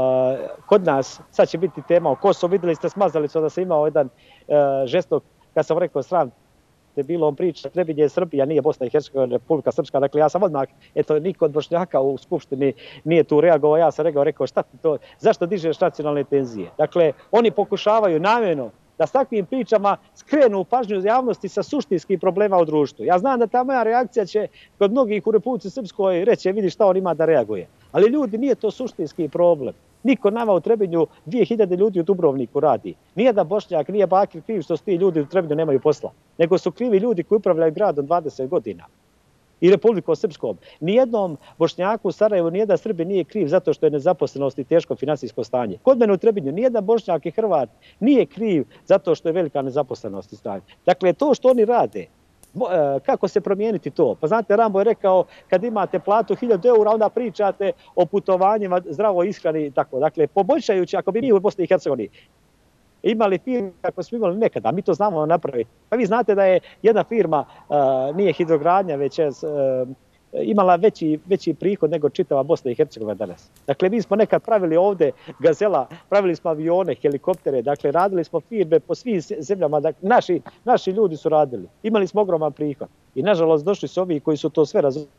kod nas, sad će biti tema o Kosovu, vidjeli ste smazalicu da sam imao jedan uh, žestok, kad sam rekao sram, te bilo on priča, Trebinje je Srbija, nije Bosna i Hercegovina, Republika Srpska, dakle ja sam odmah, eto niko od Bošnjaka u Skupštini nije tu reagovao, ja sam rekao, rekao šta ti to, zašto dižeš nacionalne tenzije? Dakle, oni pokušavaju namjerno da s takvim pričama skrenu pažnju javnosti sa suštinskih problema u društvu. Ja znam da ta moja reakcija će kod mnogih u Republici Srpskoj reći, vidi šta on ima da reaguje. Ali ljudi, nije to suštinski problem. Niko nama u Trebinju, dvije hiljade ljudi u Dubrovniku radi. Nije da Bošnjak, nije Bakir kriv što ti ljudi u Trebinju nemaju posla. Nego su krivi ljudi koji upravljaju gradom dvadeset godina. I Republikom Srpskom. Nijednom Bošnjaku u Sarajevu, nijedan Srbi nije kriv zato što je nezaposlenost i teško finansijsko stanje. Kod mene u Trebinju, nijedan Bošnjak i Hrvat nije kriv zato što je velika nezaposlenost i stanje. Dakle, to što oni rade, kako se promijeniti to? Pa znate, Rambo je rekao, kad imate platu hiljadu eura, onda pričate o putovanjima, zdravoj ishrani i tako. Dakle, poboljšajući, ako bi mi u Bosni i Hercegovini imali firme kako smo imali nekada, mi to znamo napraviti. Pa vi znate da je jedna firma, uh, nije hidrogradnja, već je uh, imala veći, veći prihod nego čitava Bosna i Hercegovina danas. Dakle, mi smo nekad pravili ovdje Gazela, pravili smo avione, helikoptere, dakle, radili smo firme po svim zemljama, dakle, naši, naši ljudi su radili. Imali smo ogroman prihod. I nažalost došli su ovi koji su to sve razvili.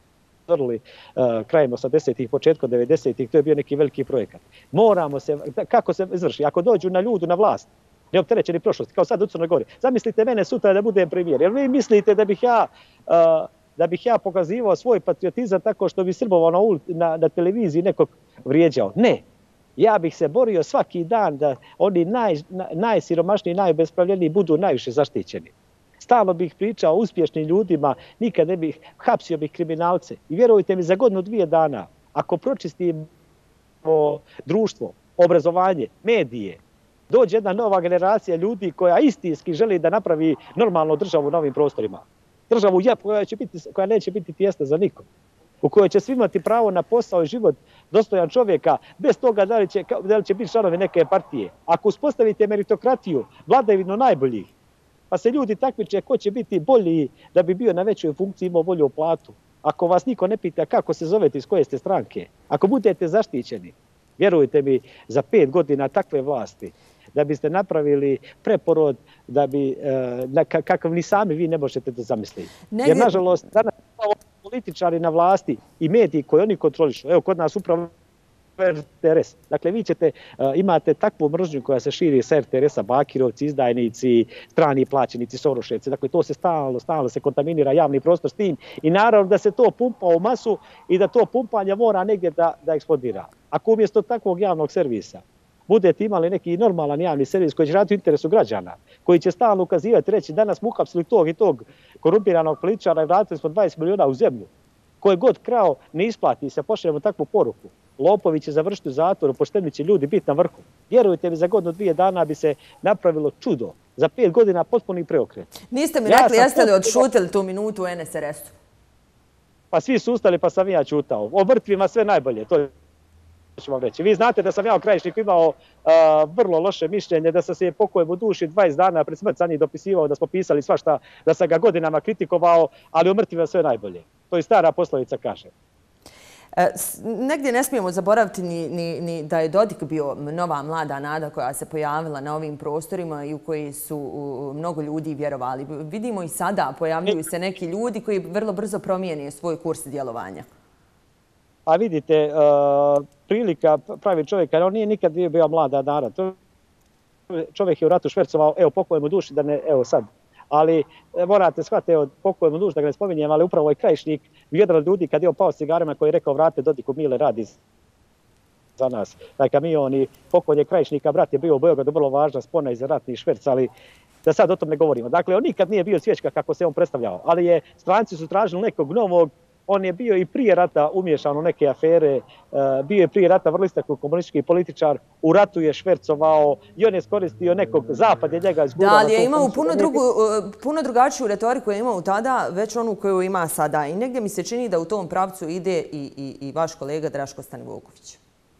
Uh, krajem osamdesetih, početkom devedesetih, to je bio neki veliki projekat. Moramo se, kako se izvrši, ako dođu na ljudu na vlast, neopterećeni prošlosti, kao sad u Crnoj Gori, zamislite mene sutra da budem premijer, jer vi mislite da bih ja, uh, da bih ja pokazivao svoj patriotizam tako što bi srbovao na, na, na televiziji nekog vrijeđao? Ne. Ja bih se borio svaki dan da oni naj, najsiromašniji, najobespravljeniji budu najviše zaštićeni. Stalno bih pričao o uspješnim ljudima, nikad ne bih, hapsio bih kriminalce. I vjerujte mi, za godinu dvije dana, ako pročistimo društvo, obrazovanje, medije, dođe jedna nova generacija ljudi koja istinski želi da napravi normalnu državu u novim prostorima. Državu koja, će biti, koja neće biti tijesna za nikom. U kojoj će svi imati pravo na posao i život dostojan čovjeka, bez toga da li će, da li će biti članovi neke partije. Ako uspostavite meritokratiju, vladavinu najboljih, pa se ljudi takmiče ko će biti bolji da bi bio na većoj funkciji, imao bolju platu. Ako vas niko ne pita kako se zovete, iz koje ste stranke, ako budete zaštićeni, vjerujte mi, za pet godina takve vlasti, da biste napravili preporod, da bi, e, kakav ni sami vi ne možete da zamisliti. Negdje... Jer, nažalost, danas političari na vlasti i mediji koji oni kontrolišu, evo kod nas upravo er te er es. Dakle, vi ćete, uh, imate takvu mržnju koja se širi sa er te er esa, bakirovci, izdajnici, strani plaćenici, soroševci. Dakle, to se stalno, stalno se kontaminira javni prostor s tim i naravno da se to pumpa u masu i da to pumpanje mora negdje da, da eksplodira. Ako umjesto takvog javnog servisa budete imali neki normalan javni servis koji će raditi u interesu građana, koji će stalno ukazivati, reći danas smo uhapsili tog i tog korumpiranog političara i vratili smo dvadeset milijuna u zemlju. Koje god krao ne isplati se, pošaljemo takvu poruku. Lopovi će završiti u zatvoru, pošteni će ljudi biti na vrhu. Vjerujte mi, za godinu dvije dana bi se napravilo čudo. Za pet godina potpuni preokret. Niste mi ja rekli, jeste li odšutili tu minutu u en es er esu? Pa svi su ustali, pa sam ja čutao. O mrtvima sve najbolje, to ću vam reći. Vi znate da sam ja u Krajišniku imao uh, vrlo loše mišljenje, da sam se pokojem u duši dvadeset dana pred smrt sa njih dopisivao, da smo pisali svašta, da sam ga godinama kritikovao, ali o mrtvima sve najbolje. To i stara poslovica kaže. Negdje ne smijemo zaboraviti ni, ni, ni da je Dodik bio nova mlada nada koja se pojavila na ovim prostorima i u koji su mnogo ljudi vjerovali. Vidimo i sada pojavljuju se neki ljudi koji vrlo brzo promijene svoj kurs djelovanja. A vidite, uh, prilika pravi čovjeka, on nije nikad bio mlada nada. Čovjek je u ratu švercovao, evo pokoj mu duši, da ne, evo sad. Ali morate shvatiti, evo pokoj mu duši, da ga ne spominjem, ali upravo ovaj Krajišnik, jedan od ljudi kad je opao s cigarama koji je rekao vrate Dodiku Mile radi za nas. Taj kamion i pokoj Krajišnika, brat je bio u Beogradu, vrlo važna spona i za ratni šverc, ali da sad o tom ne govorimo. Dakle, on nikad nije bio cvječka kako se on predstavljao, ali je stranci su tražili nekog novog. On je bio i prije rata umješan u neke afere, bio je prije rata vrlo istaknut komunistički političar, u ratu je švercovao i on je iskoristio nekog, zapad je njega izgurao. Da, ali je imao puno, drugu, puno drugačiju retoriku je imao tada, već onu koju ima sada. I negdje mi se čini da u tom pravcu ide i, i, i vaš kolega Draško Stanivuković.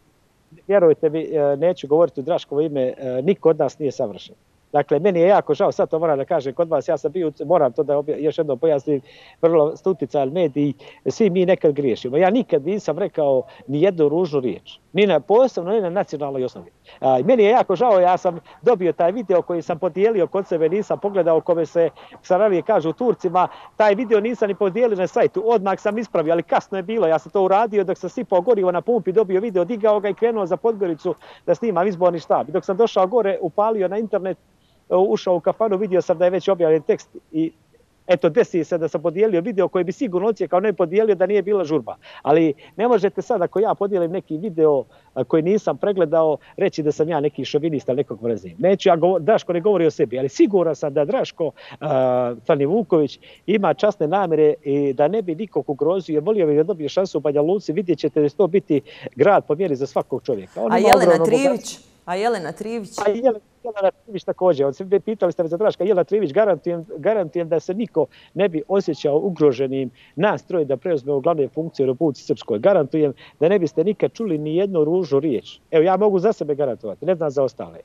Vjerujte mi, neću govoriti u Draškovo ime, niko od nas nije savršen. Dakle, meni je jako žao, sad to moram da kažem kod vas, ja sam bio, moram to da obja, još jednom pojasnim, vrlo stuticajan mediji, svi mi nekad griješimo. Ja nikad nisam rekao ni jednu ružnu riječ, ni na posebno, ni na nacionalnoj osnovi. A, meni je jako žao, ja sam dobio taj video koji sam podijelio kod sebe, nisam pogledao kome se Sarajevije kažu Turcima, taj video nisam ni podijelio na sajtu, odmah sam ispravio, ali kasno je bilo, ja sam to uradio dok sam sipao gorivo na pumpi, dobio video, digao ga i krenuo za Podgoricu da snimam izborni štab. I dok sam došao gore, upalio na internet, ušao u kafanu, vidio sam da je već objavljen tekst i eto, desi se da sam podijelio video koji bi sigurno ocijekao ne podijelio da nije bila žurba. Ali ne možete sad, ako ja podijelim neki video koji nisam pregledao, reći da sam ja neki šovinista nekog mrzim. Neću, ja govor, Draško ne govori o sebi, ali siguran sam da Draško uh, Stanivuković ima časne namjere i da ne bi nikog ugrozio. Volio bih da dobije šansu u Banja Luci, vidjet ćete da će to biti grad po mjeri za svakog čovjeka. On A Jelena Trivić? A Jelena Trivić? A Jelena Jelena Trivić također. Pitali ste me za Draška. Jelena Trivić, garantujem, garantujem da se niko ne bi osjećao ugroženim nastroj da preuzme glavne funkcije u Republici Srpskoj. Garantujem da ne biste nikad čuli ni jednu ružnu riječ. Evo, ja mogu za sebe garantovati, ne znam za ostale.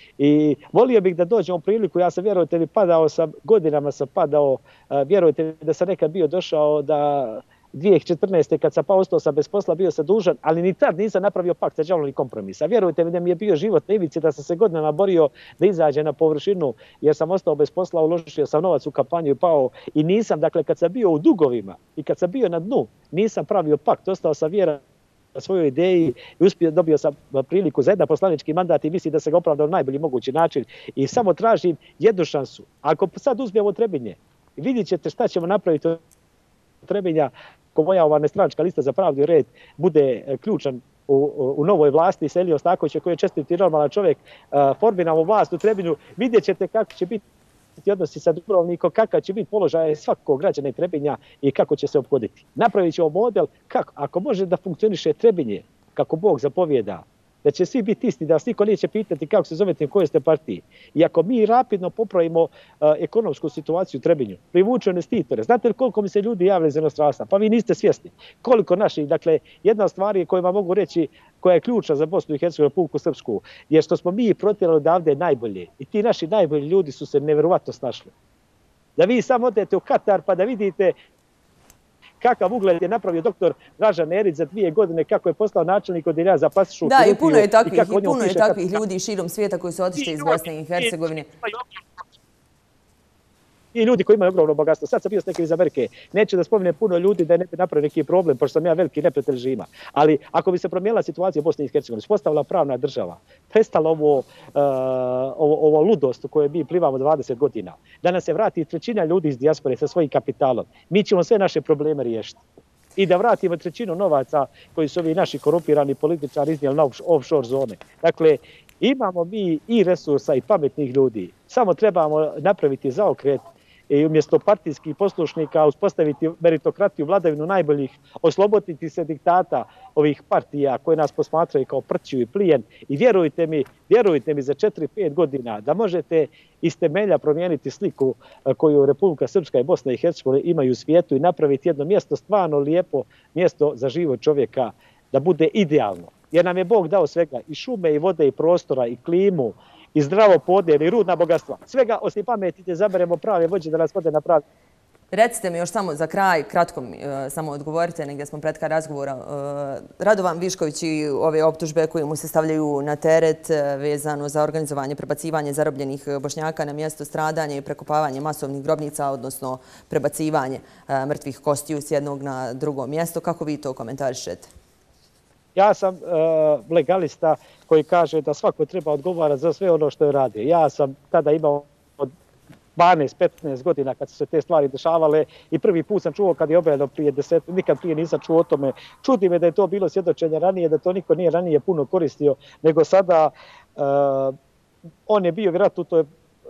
I volio bih da dođem u priliku, ja sam, vjerujte mi, padao sam, godinama sam padao, vjerujte mi da sam nekad bio došao da dvije tisuće četrnaeste. kad sam pa ostao sam bez posla, bio sam dužan, ali ni tad nisam napravio pakt sa đavolom ni kompromisa. Vjerujte mi da mi je bio život na ivici, da sam se godinama borio da izađe na površinu, jer sam ostao bez posla, uložio sam novac u kampanju i pao i nisam, dakle, kad sam bio u dugovima i kad sam bio na dnu, nisam pravio pakt, ostao sam vjeran na svojoj ideji i uspio, dobio sam priliku za jedan poslanički mandat i mislim da se ga opravdao na najbolji mogući način i samo tražim jednu šansu. Ako sad uzmemo Trebinje, vidjet ćete šta ćemo napraviti od Trebinja, ako moja ova nestranačka lista za pravdu i red bude ključan u, u novoj vlasti, Selio Stakovića koji je čestit i normalan čovjek, uh, formiramo vlast u Trebinju, vidjet ćete kako će biti odnosi sa Dubrovnikom, kakav će biti položaj svakog građana Trebinja i kako će se ophoditi. Napravit ćemo model kako, ako može da funkcioniše Trebinje, kako Bog zapovjeda, da će svi biti isti, da vas niko neće pitati kako se zovete, koje ste partiji. I ako mi rapidno popravimo uh, ekonomsku situaciju u Trebinju, privučemo investitore, znate li koliko mi se ljudi javlja iz inostranstva? Pa vi niste svjesni. Koliko naših, dakle, jedna stvar je kojima mogu reći koja je ključna za Bosnu i Hercegovinu, Republiku Srpsku, je što smo mi protjerali odavde najbolje. I ti naši najbolji ljudi su se nevjerovatno snašli. Da vi samo odete u Katar pa da vidite kakav ugled je napravio doktor Dražan Nerić za dvije godine, kako je postao načelnik odeljenja za plastičnu kirurgiju. Da, i puno je takvih, i i puno je takvih ljudi širom svijeta koji su otišli iz Bosne i Hercegovine. I ljudi koji imaju ogromno bogatstvo. Sad sam bio s nekim iz Amerike. Neću da spomenem puno ljudi da ne bi napravio neki problem, pošto sam ja veliki neprijatelj režima. Ali ako bi se promijenila situacija u Bosni i Hercegovini, uspostavila pravna država, prestala ovo, uh, ovo, ovo ludost u kojoj mi plivamo dvadeset godina, da nas se vrati trećina ljudi iz dijaspore sa svojim kapitalom, mi ćemo sve naše probleme riješiti. I da vratimo trećinu novaca koji su ovi naši korumpirani političari iznijeli na offshore zone. Dakle, imamo mi i resursa i pametnih ljudi. Samo trebamo napraviti zaokret i umjesto partijskih poslušnika uspostaviti meritokratiju, vladavinu najboljih, osloboditi se diktata ovih partija koje nas posmatraju kao prćiju i plijen. I vjerujte mi, vjerujte mi za četiri pet godina da možete iz temelja promijeniti sliku koju Republika Srpska i Bosna i Hercegovina imaju u svijetu i napraviti jedno mjesto stvarno lijepo, mjesto za život čovjeka, da bude idealno. Jer nam je Bog dao svega, i šume, i vode, i prostora, i klimu, i zdravo podneblje, i rudna bogatstva. Svega osim pameti te zaberemo prave vođe da nas vode na pravi Recite mi još samo za kraj, kratko mi samo odgovorite, negdje smo pred kraj razgovora. Radovan Višković i ove optužbe koje mu se stavljaju na teret vezano za organizovanje, prebacivanje zarobljenih Bošnjaka na mjesto stradanja i prekopavanje masovnih grobnica, odnosno prebacivanje mrtvih kostiju s jednog na drugo mjesto. Kako vi to komentarišete? Ja sam legalista koji kaže da svako treba odgovarati za sve ono što je radio. Ja sam tada imao dvanaest petnaest godina kad su se te stvari dešavale i prvi put sam čuo kad je objavljeno prije deset, nikad prije nisam čuo o tome. Čudi me da je to bilo svjedočenje ranije, da to niko nije ranije puno koristio, nego sada uh, on je bio vjerojatno u, toj, uh,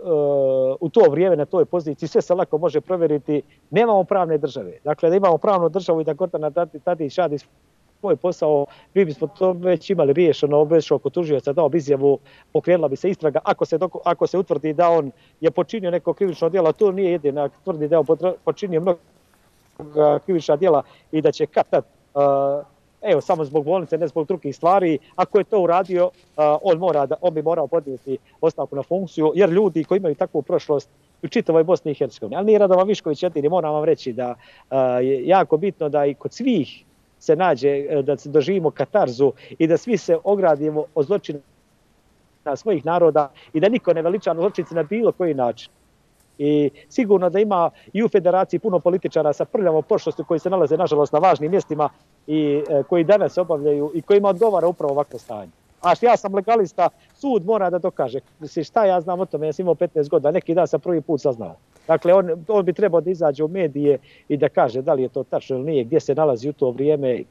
u to vrijeme na toj poziciji, sve se lako može provjeriti. Nemamo pravne države. Dakle, da imamo pravnu državu i da Gordana Tadić radi svoj posao, mi bismo to već imali riješeno, već oko tužioca dao bi izjavu, pokrenula bi se istraga. Ako se, doko, ako se utvrdi da on je počinio neko krivično djelo, to nije jedina, tvrdi da je on počinio mnogo krivična djela i da će kad tad, uh, evo samo zbog bolnice, ne zbog drugih stvari, ako je to uradio, uh, on, mora da, on bi morao podnijeti ostavku na funkciju, jer ljudi koji imaju takvu prošlost u čitavoj Bosni i Hercegovini, ali nije Radovan Višković jedini, moram vam reći da uh, je jako bitno da i kod svih se nađe, da se doživimo katarzu i da svi se ogradimo od zločina svojih naroda i da niko ne veliča zločince na bilo koji način. I sigurno da ima i u federaciji puno političara sa prljavom prošlosti koji se nalaze, nažalost, na važnim mjestima i koji danas obavljaju i kojima odgovara upravo ovakvo stanje. A što ja sam legalista, sud mora da dokaže. Šta ja znam o tome, ja sam imao petnaest godina, neki dan sam prvi put saznao. Dakle, on, on bi trebao da izađe u medije i da kaže da li je to tačno ili nije, gdje se nalazi u to vrijeme.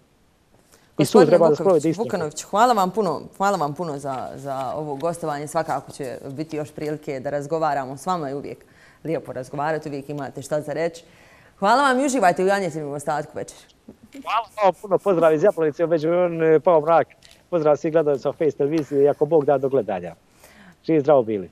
I sud treba da sprovede istragu. Vukanović, hvala vam puno, hvala vam puno za, za ovo gostovanje. Svakako će biti još prilike da razgovaramo. S vama je uvijek lijepo razgovarati, uvijek imate šta za reći. Hvala vam i uživajte u janjetinom ostatku večer. Hvala vam puno, pozdrav iz Jablanice, među Pao Mrak. Pozdrav svih gledalca Face televizije i ako Bog da do gledanja. Živi zdravo bili.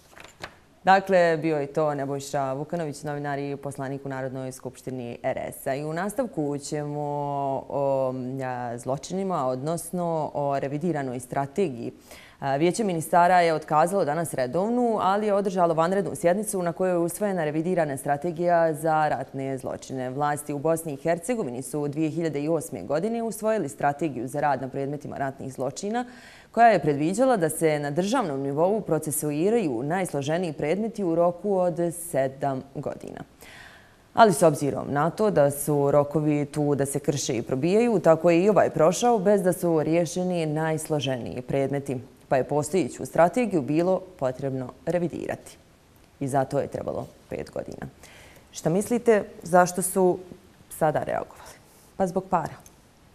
Dakle, bio je to Nebojša Vukanović, novinar i poslanik u Narodnoj skupštini R S-a. I u nastavku ćemo o zločinima, odnosno o revidiranoj strategiji. Vijeće ministara je otkazalo danas redovnu, ali je održalo vanrednu sjednicu na kojoj je usvojena revidirana strategija za ratne zločine. Vlasti u Bosni i Hercegovini su dvije hiljade osme. godine usvojili strategiju za rad na predmetima ratnih zločina, koja je predviđala da se na državnom nivou procesuiraju najsloženiji predmeti u roku od sedam godina. Ali s obzirom na to da su rokovi tu da se krše i probijaju, tako je i ovaj prošao bez da su riješeni najsloženiji predmeti, pa je postojeću strategiju bilo potrebno revidirati. I zato je trebalo pet godina. Šta mislite, zašto su sada reagovali? Pa zbog para.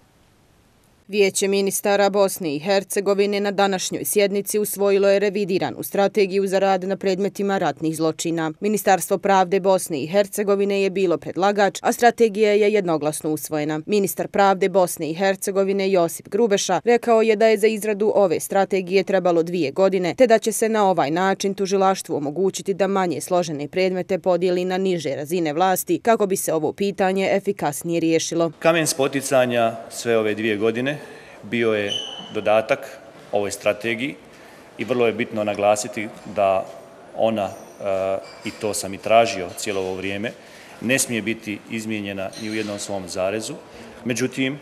Vijeće ministara Bosne i Hercegovine na današnjoj sjednici usvojilo je revidiranu strategiju za rad na predmetima ratnih zločina. Ministarstvo pravde Bosne i Hercegovine je bilo predlagač, a strategija je jednoglasno usvojena. Ministar pravde Bosne i Hercegovine Josip Grubeša rekao je da je za izradu ove strategije trebalo dvije godine, te da će se na ovaj način tužilaštvu omogućiti da manje složene predmete podijeli na niže razine vlasti kako bi se ovo pitanje efikasnije riješilo. Kamen spoticanja sve ove dvije godine bio je dodatak ovoj strategiji i vrlo je bitno naglasiti da ona, i to sam i tražio cijelo ovo vrijeme, ne smije biti izmijenjena ni u jednom svom zarezu. Međutim,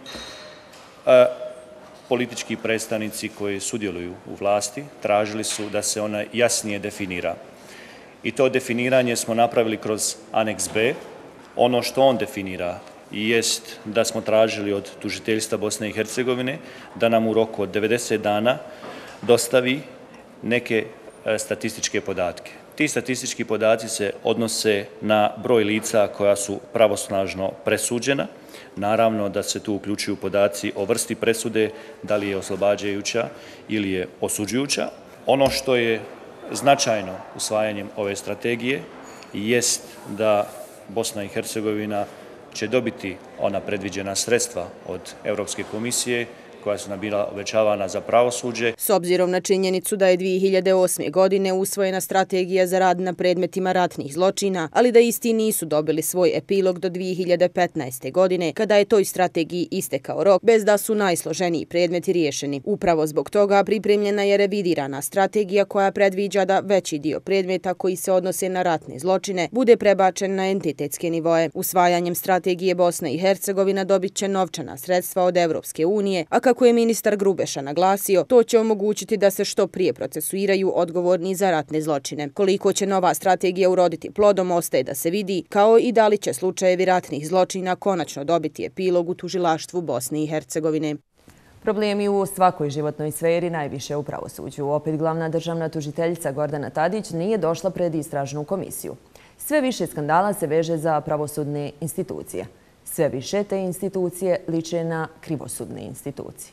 politički predstavnici koji sudjeluju u vlasti tražili su da se ona jasnije definira. I to definiranje smo napravili kroz aneks B. Ono što on definira jest da smo tražili od tužiteljstva Bosne i Hercegovine da nam u roku od devedeset dana dostavi neke statističke podatke. Ti statistički podaci se odnose na broj lica koja su pravosnažno presuđena. Naravno da se tu uključuju podaci o vrsti presude, da li je oslobađajuća ili je osuđujuća. Ono što je značajno usvajanjem ove strategije jest da Bosna i Hercegovina će dobiti ona predviđena sredstva od Europske komisije koja su nam bila obećavana za pravosuđe. S obzirom na činjenicu da je dvije hiljade osme. godine usvojena strategija za rad na predmetima ratnih zločina, ali da isti nisu dobili svoj epilog do dvije hiljade petnaeste. godine, kada je toj strategiji istekao rok, bez da su najsloženiji predmeti riješeni. Upravo zbog toga pripremljena je revidirana strategija koja predviđa da veći dio predmeta koji se odnose na ratne zločine bude prebačen na entitetske nivoe. Usvajanjem strategije Bosna i Hercegovina dobit će novčana sredstva od Evropske unije, a kako je ministar Grubeša naglasio, to će omogućiti da se što prije procesuiraju odgovorni za ratne zločine. Koliko će nova strategija uroditi plodom, ostaje da se vidi, kao i da li će slučajevi ratnih zločina konačno dobiti epilog u tužilaštvu Bosne i Hercegovine. Problemi u svakoj životnoj sferi, najviše u pravosuđu. Opet glavna državna tužiteljica Gordana Tadić nije došla pred istražnu komisiju. Sve više skandala se veže za pravosudne institucije. Sve više te institucije liče na krivosudne institucije.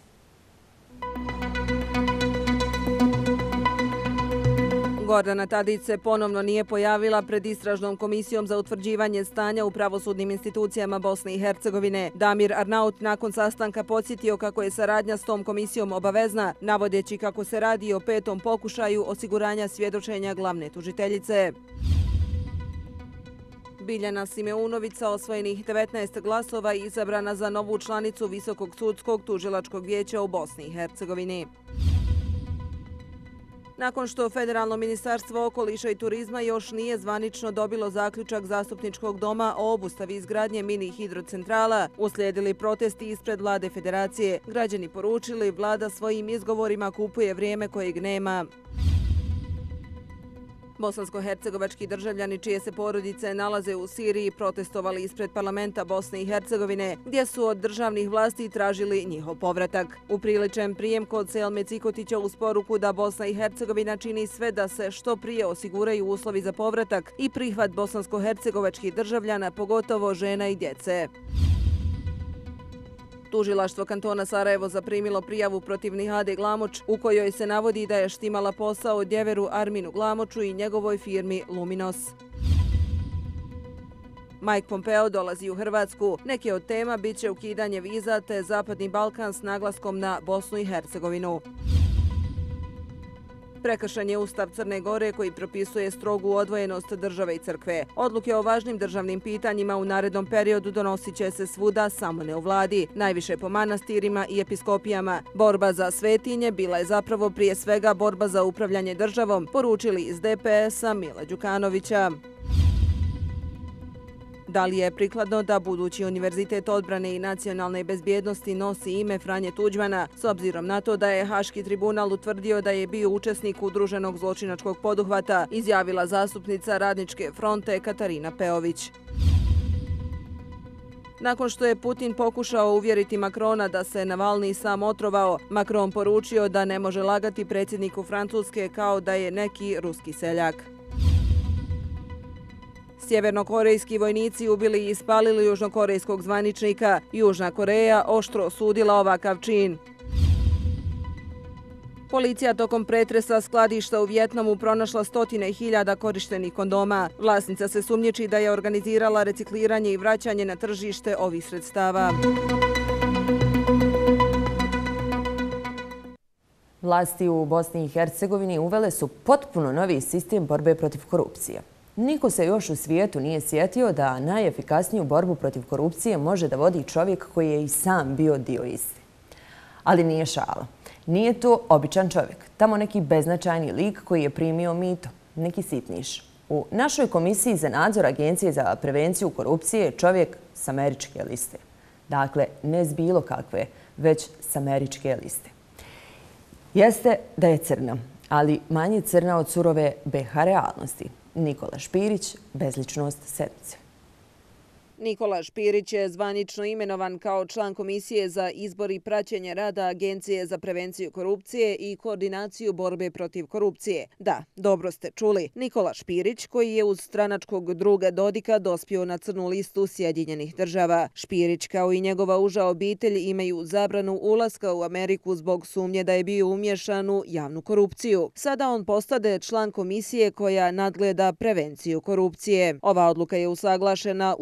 Gordana Tadić se ponovno nije pojavila pred istražnom komisijom za utvrđivanje stanja u pravosudnim institucijama Bosne i Hercegovine. Damir Arnaut nakon sastanka podsjetio kako je saradnja s tom komisijom obavezna, navodeći kako se radi o petom pokušaju osiguranja svjedočenja glavne tužiteljice. Biljana Simeunović osvojenih devetnaest glasova i izabrana za novu članicu Visokog sudskog tužilačkog vijeća u Bosni i Hercegovini. Nakon što Federalno ministarstvo okoliša i turizma još nije zvanično dobilo zaključak Zastupničkog doma o obustavi izgradnje mini hidrocentrala, uslijedili protesti ispred vlade federacije. Građani poručili, vlada svojim izgovorima kupuje vrijeme kojeg nema. Bosansko-hercegovački državljani čije se porodice nalaze u Siriji protestovali ispred parlamenta Bosne i Hercegovine, gdje su od državnih vlasti tražili njihov povratak. Upriličen prijem kod Selme Cikotića uz poruku da Bosna i Hercegovina čini sve da se što prije osiguraju uslovi za povratak i prihvat bosansko-hercegovačkih državljana, pogotovo žena i djece. Tužilaštvo kantona Sarajevo zaprimilo prijavu protiv Nihade Glamoč u kojoj se navodi da je štimala posao djeveru Arminu Glamoču i njegovoj firmi Luminos. Mike Pompeo dolazi u Hrvatsku. Neke od tema bit će ukidanje viza te Zapadni Balkan s naglaskom na Bosnu i Hercegovinu. Prekršen je Ustav Crne Gore koji propisuje strogu odvojenost države i crkve. Odluke o važnim državnim pitanjima u narednom periodu donosit će se svuda, samo ne u vladi, najviše po manastirima i episkopijama. Borba za svetinje bila je zapravo prije svega borba za upravljanje državom, poručili iz D P S-a Mila Đukanovića. Da li je prikladno da budući Univerzitet odbrane i nacionalne bezbjednosti nosi ime Franje Tuđmana, s obzirom na to da je Haški tribunal utvrdio da je bio učesnik udruženog zločinačkog poduhvata, izjavila zastupnica Radničke fronte Katarina Peović. Nakon što je Putin pokušao uvjeriti Makrona da se Navalni sam otrovao, Makron poručio da ne može lagati predsjedniku Francuske kao da je neki ruski seljak. Sjevernokorejski vojnici ubili i ispalili južnokorejskog zvaničnika. Južna Koreja oštro osudila ovakav čin. Policija tokom pretresa skladišta u Vjetnamu pronašla stotine hiljada korištenih kondoma. Vlasnica se sumnjiči da je organizirala recikliranje i vraćanje na tržište ovih sredstava. Vlasti u Bosni i Hercegovini uvele su potpuno novi sistem borbe protiv korupcije. Niko se još u svijetu nije sjetio da najefikasniju borbu protiv korupcije može da vodi čovjek koji je i sam bio dio iste. Ali nije šala. Nije to običan čovjek. Tamo neki beznačajni lik koji je primio mito. Neki sitniš. U našoj komisiji za nadzor Agencije za prevenciju korupcije je čovjek s američke liste. Dakle, ne s bilo kakve, već s američke liste. Jeste da je crna, ali manje crna od surove B H realnosti. Nikola Špirić, bezličnost sedmice. Nikola Špirić je zvanično imenovan kao član Komisije za izbor i praćenje rada Agencije za prevenciju korupcije i koordinaciju borbe protiv korupcije. Da, dobro ste čuli. Nikola Špirić, koji je uz stranačkog druga Dodika dospio na crnu listu Sjedinjenih država. Špirić, kao i njegova uža obitelj, imaju zabranu ulaska u Ameriku zbog sumnje da je bio umješan u javnu korupciju. Sada on postade član komisije koja nadgleda prevenciju korupcije. Ova odluka je usaglašena u oba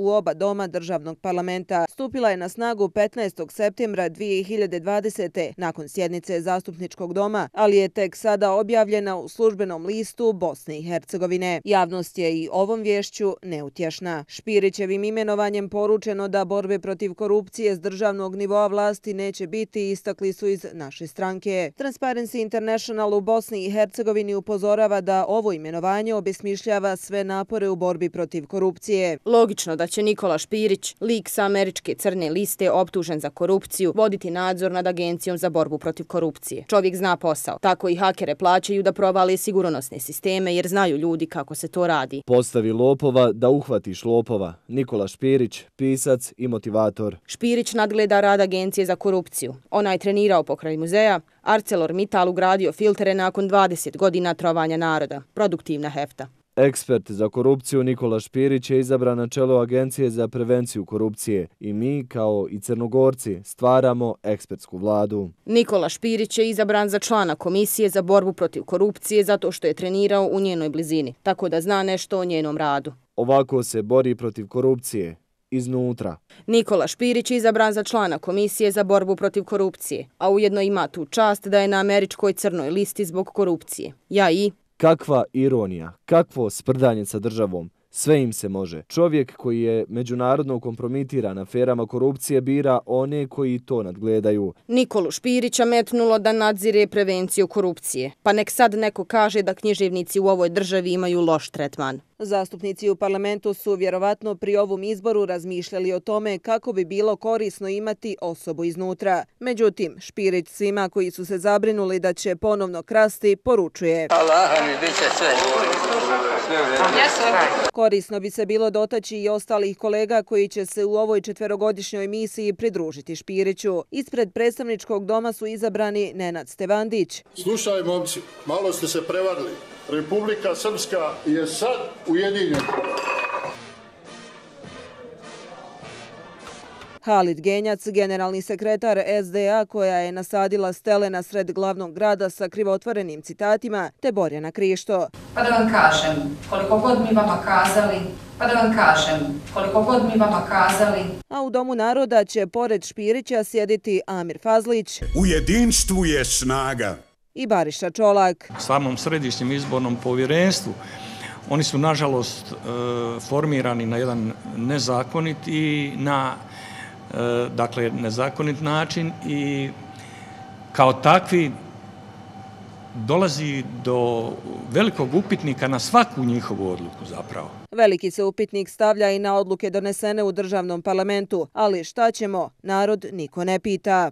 doma državnog parlamenta. Stupila je na snagu petnaestog septembra dvije hiljade dvadesete. nakon sjednice zastupničkog doma, ali je tek sada objavljena u službenom listu Bosne i Hercegovine. Javnost je i ovom vješću neutješna. Špirićevim imenovanjem poručeno da borbe protiv korupcije s državnog nivoa vlasti neće biti, istakli su iz naše stranke. Transparency International u Bosni i Hercegovini upozorava da ovo imenovanje obesmišljava sve napore u borbi protiv korupcije. Logično da će Nikola Špirić, lik sa američke crne liste optužen za korupciju, voditi nadzor nad Agencijom za borbu protiv korupcije. Čovjek zna posao. Tako i hakere plaćaju da provale sigurnosne sisteme jer znaju ljudi kako se to radi. Postavi lopova da uhvatiš lopova. Nikola Špirić, pisac i motivator. Špirić nadgleda rad Agencije za korupciju. Ona je trenirao pokraj muzeja. ArcelorMittal ugradio filtere nakon dvadeset godina trovanja naroda. Produktivna hefta. Ekspert za korupciju Nikola Špirić je izabran na čelo Agencije za prevenciju korupcije i mi, kao i Crnogorci, stvaramo ekspertsku vladu. Nikola Špirić je izabran za člana Komisije za borbu protiv korupcije zato što je trenirao u njenoj blizini, tako da zna nešto o njenom radu. Ovako se bori protiv korupcije. Iznutra. Nikola Špirić je izabran za člana Komisije za borbu protiv korupcije, a ujedno ima tu čast da je na američkoj crnoj listi zbog korupcije. Ja i... Kakva ironija, kakvo sprdanje sa državom, sve im se može. Čovjek koji je međunarodno kompromitiran aferama korupcije bira one koji to nadgledaju. Nikolu Špirića metnulo da nadzire prevenciju korupcije, pa nek sad neko kaže da književnici u ovoj državi imaju loš tretman. Zastupnici u parlamentu su vjerovatno pri ovom izboru razmišljali o tome kako bi bilo korisno imati osobu iznutra. Međutim, Špirić svima koji su se zabrinuli da će ponovno krasti, poručuje. Korisno bi se bilo dotaći i ostalih kolega koji će se u ovoj četverogodišnjoj misiji pridružiti Špiriću. Ispred predstavničkog doma su izabrani Nenad Stevandić. Slušaj, momci, malo ste se prevarili. Republika Srpska je sad ujedinjena. Halid Genjac, generalni sekretar S D A koja je nasadila stele na sred glavnog grada sa krivotvorenim citatima, te Borjana Krišto. Pa da vam kažem, koliko god mi vama kazali, pa da vam kažem, koliko god mi vama kazali. A u Domu naroda će pored Špirića sjediti Amir Fazlić. U jedinstvu je snaga. I Bariša Čolak. Samom središnjem izbornom povjerenstvu oni su nažalost formirani na jedan nezakonit i na dakle nezakonit način i kao takvi dolazi do velikog upitnika na svaku njihovu odluku zapravo. Veliki se upitnik stavlja i na odluke donesene u državnom parlamentu, ali šta ćemo, narod niko ne pita.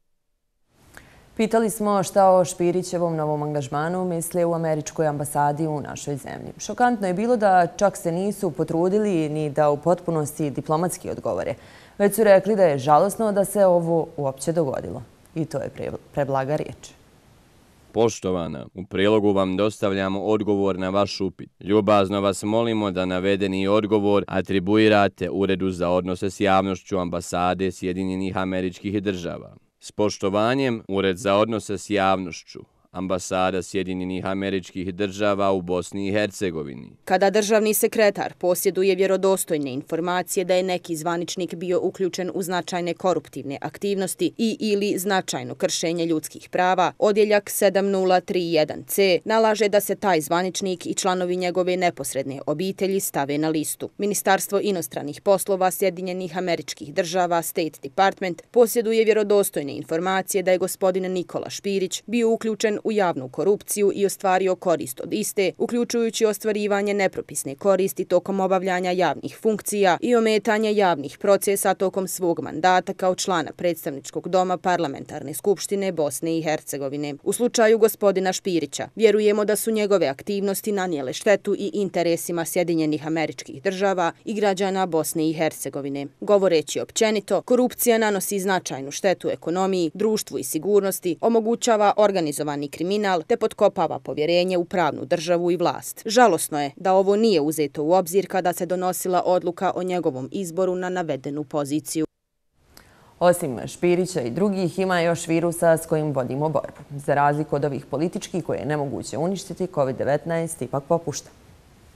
Pitali smo šta o Špirićevom novom angažmanu misle u američkoj ambasadi u našoj zemlji. Šokantno je bilo da čak se nisu potrudili ni da u potpunosti diplomatski odgovore. Već su rekli da je žalosno da se ovo uopće dogodilo. I to je preblaga riječ. Poštovana, u prilogu vam dostavljamo odgovor na vaš upit. Ljubazno vas molimo da navedeni odgovor atribuirate Uredu za odnose s javnošću ambasade Sjedinjenih Američkih Država. S poštovanjem, Ured za odnose s javnošću, ambasada Sjedinjenih Američkih Država u Bosni i Hercegovini. Kada državni sekretar posjeduje vjerodostojne informacije da je neki zvaničnik bio uključen u značajne koruptivne aktivnosti i ili značajno kršenje ljudskih prava, odjeljak sedam nula tri jedan C nalaže da se taj zvaničnik i članovi njegove neposredne obitelji stave na listu. Ministarstvo inostranih poslova Sjedinjenih Američkih Država, State Department, posjeduje vjerodostojne informacije da je gospodin Nikola Špirić bio uključen u javnu korupciju i ostvario korist od iste, uključujući ostvarivanje nepropisne koristi tokom obavljanja javnih funkcija i ometanje javnih procesa tokom svog mandata kao člana predstavničkog doma Parlamentarne skupštine Bosne i Hercegovine. U slučaju gospodina Špirića, vjerujemo da su njegove aktivnosti nanijele štetu i interesima Sjedinjenih Američkih Država i građana Bosne i Hercegovine. Govoreći općenito, korupcija nanosi značajnu štetu ekonomiji, društvu i sigurnosti, omogućava organizovani kriminal te potkopava povjerenje u pravnu državu i vlast. Žalosno je da ovo nije uzeto u obzir kada se donosila odluka o njegovom izboru na navedenu poziciju. Osim Špirića i drugih, ima još virusa s kojim vodimo borbu. Za razliku od ovih političkih koje je nemoguće uništiti, kovid devetnaest ipak popušta.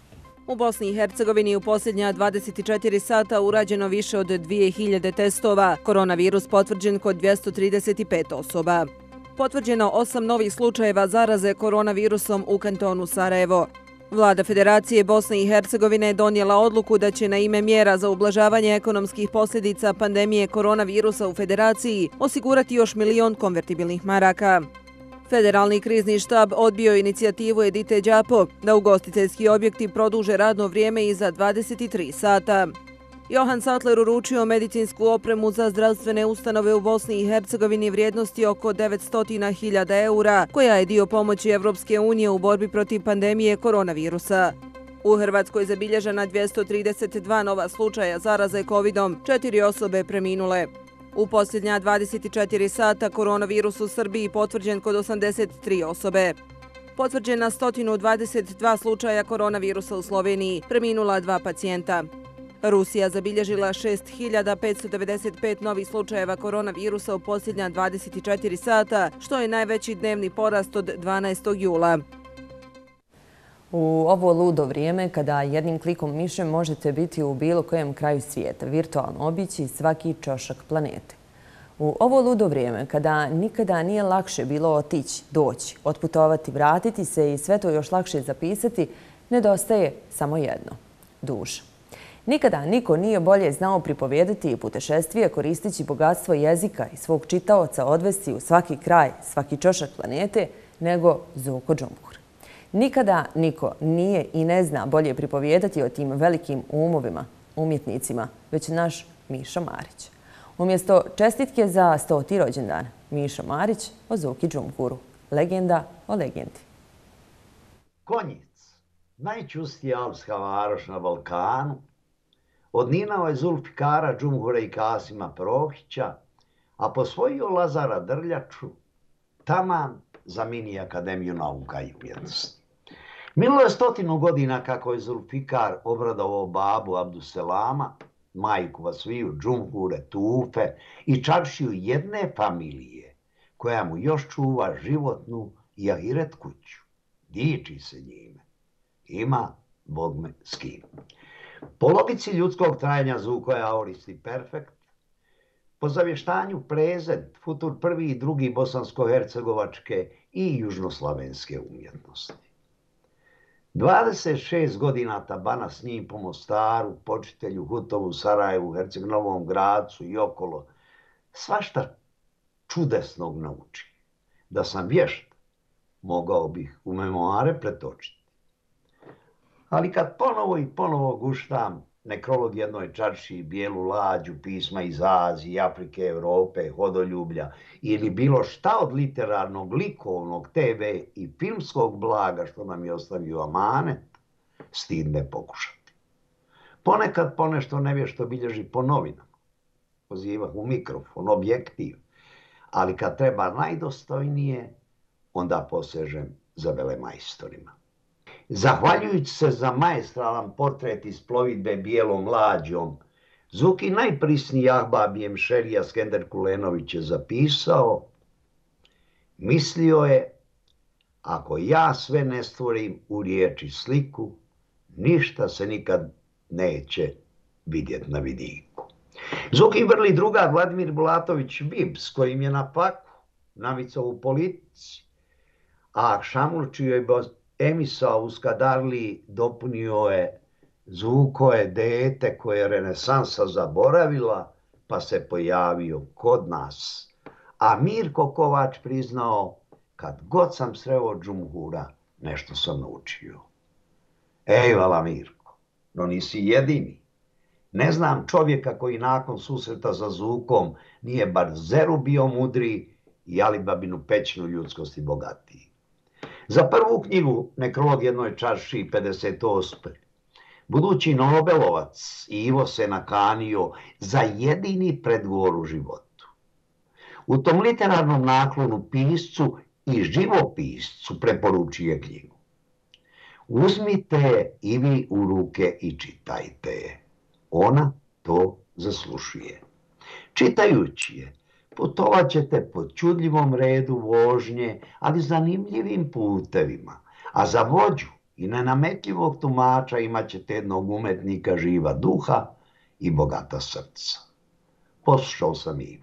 U Bosni i Hercegovini u posljednja dvadeset četiri sata urađeno više od dvije hiljade testova. Koronavirus potvrđen kod dvjesto trideset pet osoba. Potvrđeno osam novih slučajeva zaraze koronavirusom u kantonu Sarajevo. Vlada Federacije Bosne i Hercegovine donijela odluku da će na ime mjera za ublažavanje ekonomskih posljedica pandemije koronavirusa u Federaciji osigurati još milion konvertibilnih maraka. Federalni krizni štab odbio inicijativu Edite Đapo da ugostiteljski objekti produže radno vrijeme i za dvadeset tri sata. Johan Sattler uručio medicinsku opremu za zdravstvene ustanove u Bosni i Hercegovini vrijednosti oko devetsto hiljada eura, koja je dio pomoći Evropske unije u borbi protiv pandemije koronavirusa. U Hrvatskoj je zabilježena dvjesto trideset dva nova slučaja zaraze kovidom, četiri osobe preminule. U posljednja dvadeset četiri sata koronavirus u Srbiji potvrđen kod osamdeset tri osobe. Potvrđena sto dvadeset dva slučaja koronavirusa u Sloveniji, preminula dva pacijenta. Rusija zabilježila šest hiljada petsto devedeset pet novih slučajeva koronavirusa u posljednja dvadeset četiri sata, što je najveći dnevni porast od dvanaestog jula. U ovo ludo vrijeme, kada jednim klikom mišem možete biti u bilo kojem kraju svijeta, virtualno obići svaki čošak planete. U ovo ludo vrijeme, kada nikada nije lakše bilo otići, doći, otputovati, vratiti se i sve to još lakše zapisati, nedostaje samo jedno – duša. Nikada niko nije bolje znao pripovijedati putešestvije koristeći bogatstvo jezika i svog čitaoca odvesti u svaki kraj, svaki čošak planete, nego Zuko Džumhur. Nikada niko nije i ne zna bolje pripovijedati o tim velikim umovima, umjetnicima, već naš Mišo Marić. Umjesto čestitke za stoti rođendan, Mišo Marić o Zuki Džumhuru. Legenda o legendi. Konjic, najčustija alpska varoš na Balkanu, odninao je Zulfikara Džumhura i Kasima Prohića, a posvojio Lazara Drljaču, taman za mini akademiju nauka i umjetnosti. Minulo je stotinu godina kako je Zulfikar obradovao babu Abduselama, majku Vasviju Džumhure, Tufe i čaršiju jedne familije koja mu još čuva životnu i ahiret kuću. Diči se njime. Ima bogme s kim. Po logici ljudskog trajanja Zuko je auristi perfekt. Po zavještanju prezent, futur prvi i drugi bosansko-hercegovačke i južnoslavenske umjetnosti. dvadeset šest godina tabana s njim po Mostaru, Počitelju, Hutovu, Sarajevu, Herceg-Novom Gradcu i okolo. Svašta čudesnog nauči. Da sam vješt, mogao bih u memoare pretočiti. Ali kad ponovo i ponovo guštam nekrolog jednoj čaršiji, bijelu lađu, pisma iz Azije, Afrike, Europe, hodoljublja ili bilo šta od literarnog, likovnog, te ve i filmskog blaga što nam je ostavio amanet, stid me pokušati. Ponekad ponešto nevješto bilježi po novinama, poziva u mikrofon, objektiv, ali kad treba najdostojnije, onda posežem za velemajstorima. Zahvaljujući se za maestralan portret iz plovidbe bijelom lađom, Zuki najprisniji ahbabijem šerija Skender Kulenović je zapisao: mislio je, ako ja sve ne stvorim u riječi sliku, ništa se nikad neće vidjeti na vidiku. Zukin vrli druga Vladimir Bulatović Bib, s kojim je na paku navicao u politici, a Šamulčiju je emisao u Skadarliji dopunio je: Zuko je dete koje je renesansa zaboravila, pa se pojavio kod nas. A Mirko Kovač priznao: kad god sam sreo Džumhura, nešto sam naučio. Ej, vala Mirko, no nisi jedini. Ne znam čovjeka koji nakon susreta sa Zukom nije bar zeru bio mudriji i Alibabinu pećinu ljudskosti bogatiji. Za prvu knjigu Nekrolog jednoj čaršiji pedeset osme. budući Nobelovac Ivo se nakanio za jedini predgovor u životu. U tom literarnom naklonu piscu i živopiscu preporučuje knjigu. Uzmite i vi u ruke i čitajte je. Ona to zaslušuje. Čitajući je, putovat ćete po čudljivom redu vožnje, ali zanimljivim putevima, a za vođu i nenametljivog tumača imat ćete jednog umetnika živa duha i bogata srca. Poslušao sam Ivu.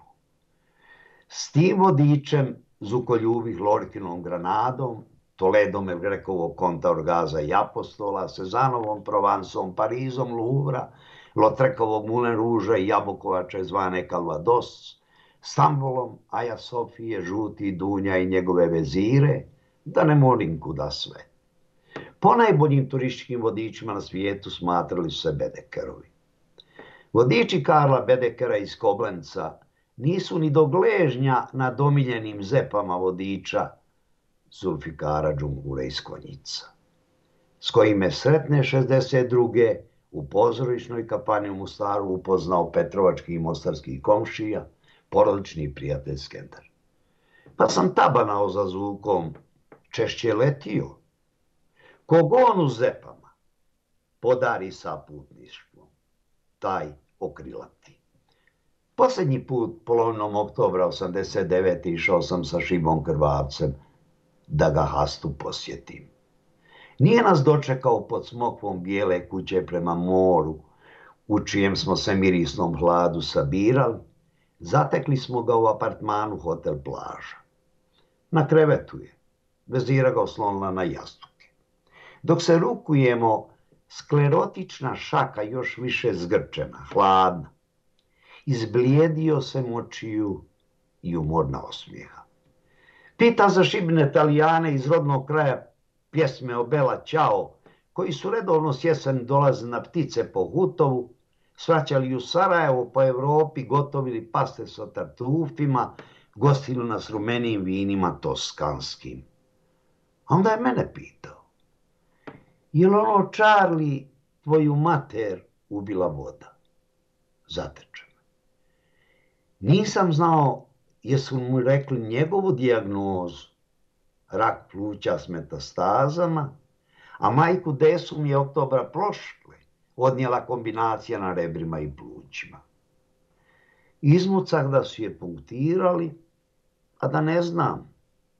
S tim vodičem, zukoljubih Loritinom granadom, Toledom Evgrekovog konta Orgaza i Apostola, Sezanovom Provansom, Parizom Louvra, Lotrekovog Moulin Rouge i Jabukovače zvane Calvados, Stambolom, Aja Sofije, Žuti Dunja i njegove vezire, da ne molim kuda sve. Po najboljim turističkim vodičima na svijetu smatrali su se Bedekerovi. Vodiči Karla Bedekera iz Koblenca nisu ni do gležnja nad omiljenim zepama vodiča Zulfikara Džumhure iz Konjica, s kojim je sretne šezdeset druge u pozorišnoj kapani u Mostaru upoznao petrovački i mostarski komšija, porodični prijatelj Skender. Pa sam tabanao za zvukom, češće letio. Kog on u zepama podari saputništvo, taj okrilati. Posljednji put, polovinom oktobra osamdeset devete išao sam sa Šibom Krvavcem da ga Hastu posjetim. Nije nas dočekao pod smokvom bijele kuće prema moru, u čijem smo se mirisnom hladu sabirali, zatekli smo ga u apartmanu Hotel Plaža. Na krevetu je, vezira ga oslonila na jastuke. Dok se rukujemo, sklerotična šaka još više zgrčena, hladna. Izblijedio se močiju i umorna osmijeha. Pita za Šibine Italijane iz rodnog kraja pjesme o Bela Ćao, koji su redovno s jeseni dolazili na ptice po Hutovu, svraćali u Sarajevo po Evropi, gotovili paste sa tartufima, gostili nas rumenijim vinima toskanskim. Onda je mene pitao, je li ono Charlie tvoju mater ubila voda? Zateče me. Nisam znao jesu mu rekli njegovu dijagnozu, rak pluća s metastazama, a majku Desu mi je oktobra prošle odnijela kombinacija na rebrima i plućima. Izmucak da su je punktirali, a da ne znam.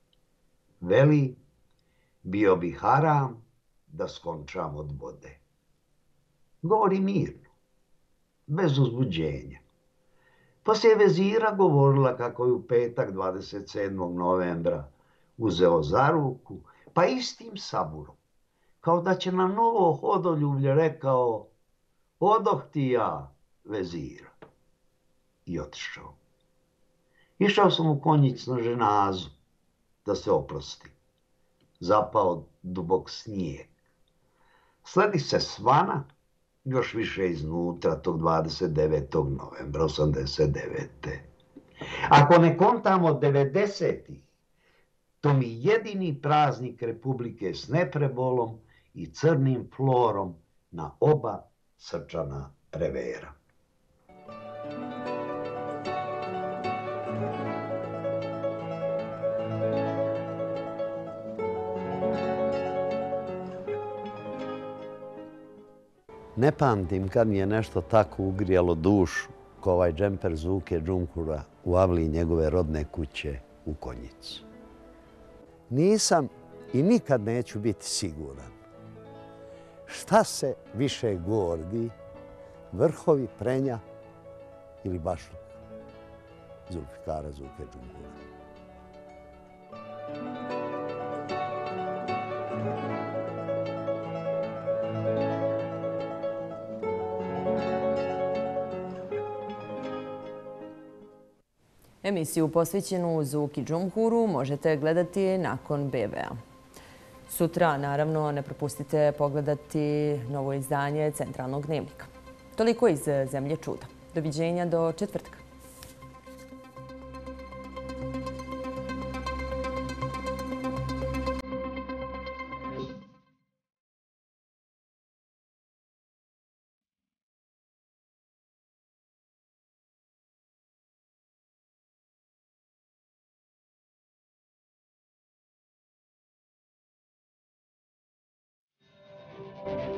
Veli, bio bi haram da skončam od vode. Govori mirno, bez uzbuđenja. Poslije vezira govorila kako je u petak dvadeset sedmog novembra uzeo za ruku, pa istim saburom, kao da će na novo hodoljublje rekao, odoh ti ja, vezira. I otišao. Išao sam u Konjic na ženazu, da se oprosti. Zapao dubok snijeg. Sledi se svana, još više iznutra, tog dvadeset devetog novembra osamdeset devete. Ako ne kontamo devedesetih, to mi jedini praznik Republike s neprebolom i crnim florom na oba srčana revera. Ne pamtim kad mi je nešto tako ugrijalo dušu kao ovaj džemper Zuke Džumhura u avliji njegove rodne kuće u Konjicu. Nisam i nikad neću biti siguran šta se više gordi, vrhovi Prenja ili Bašluk Zulfikara Zuke Džumhura. Emisiju posvećenu Zuki Džumhuru možete gledati nakon be ve a. Sutra, naravno, ne propustite pogledati novo izdanje Centralnog dnevnika. Toliko iz Zemlje čuda. Doviđenja do četvrtka. Thank you.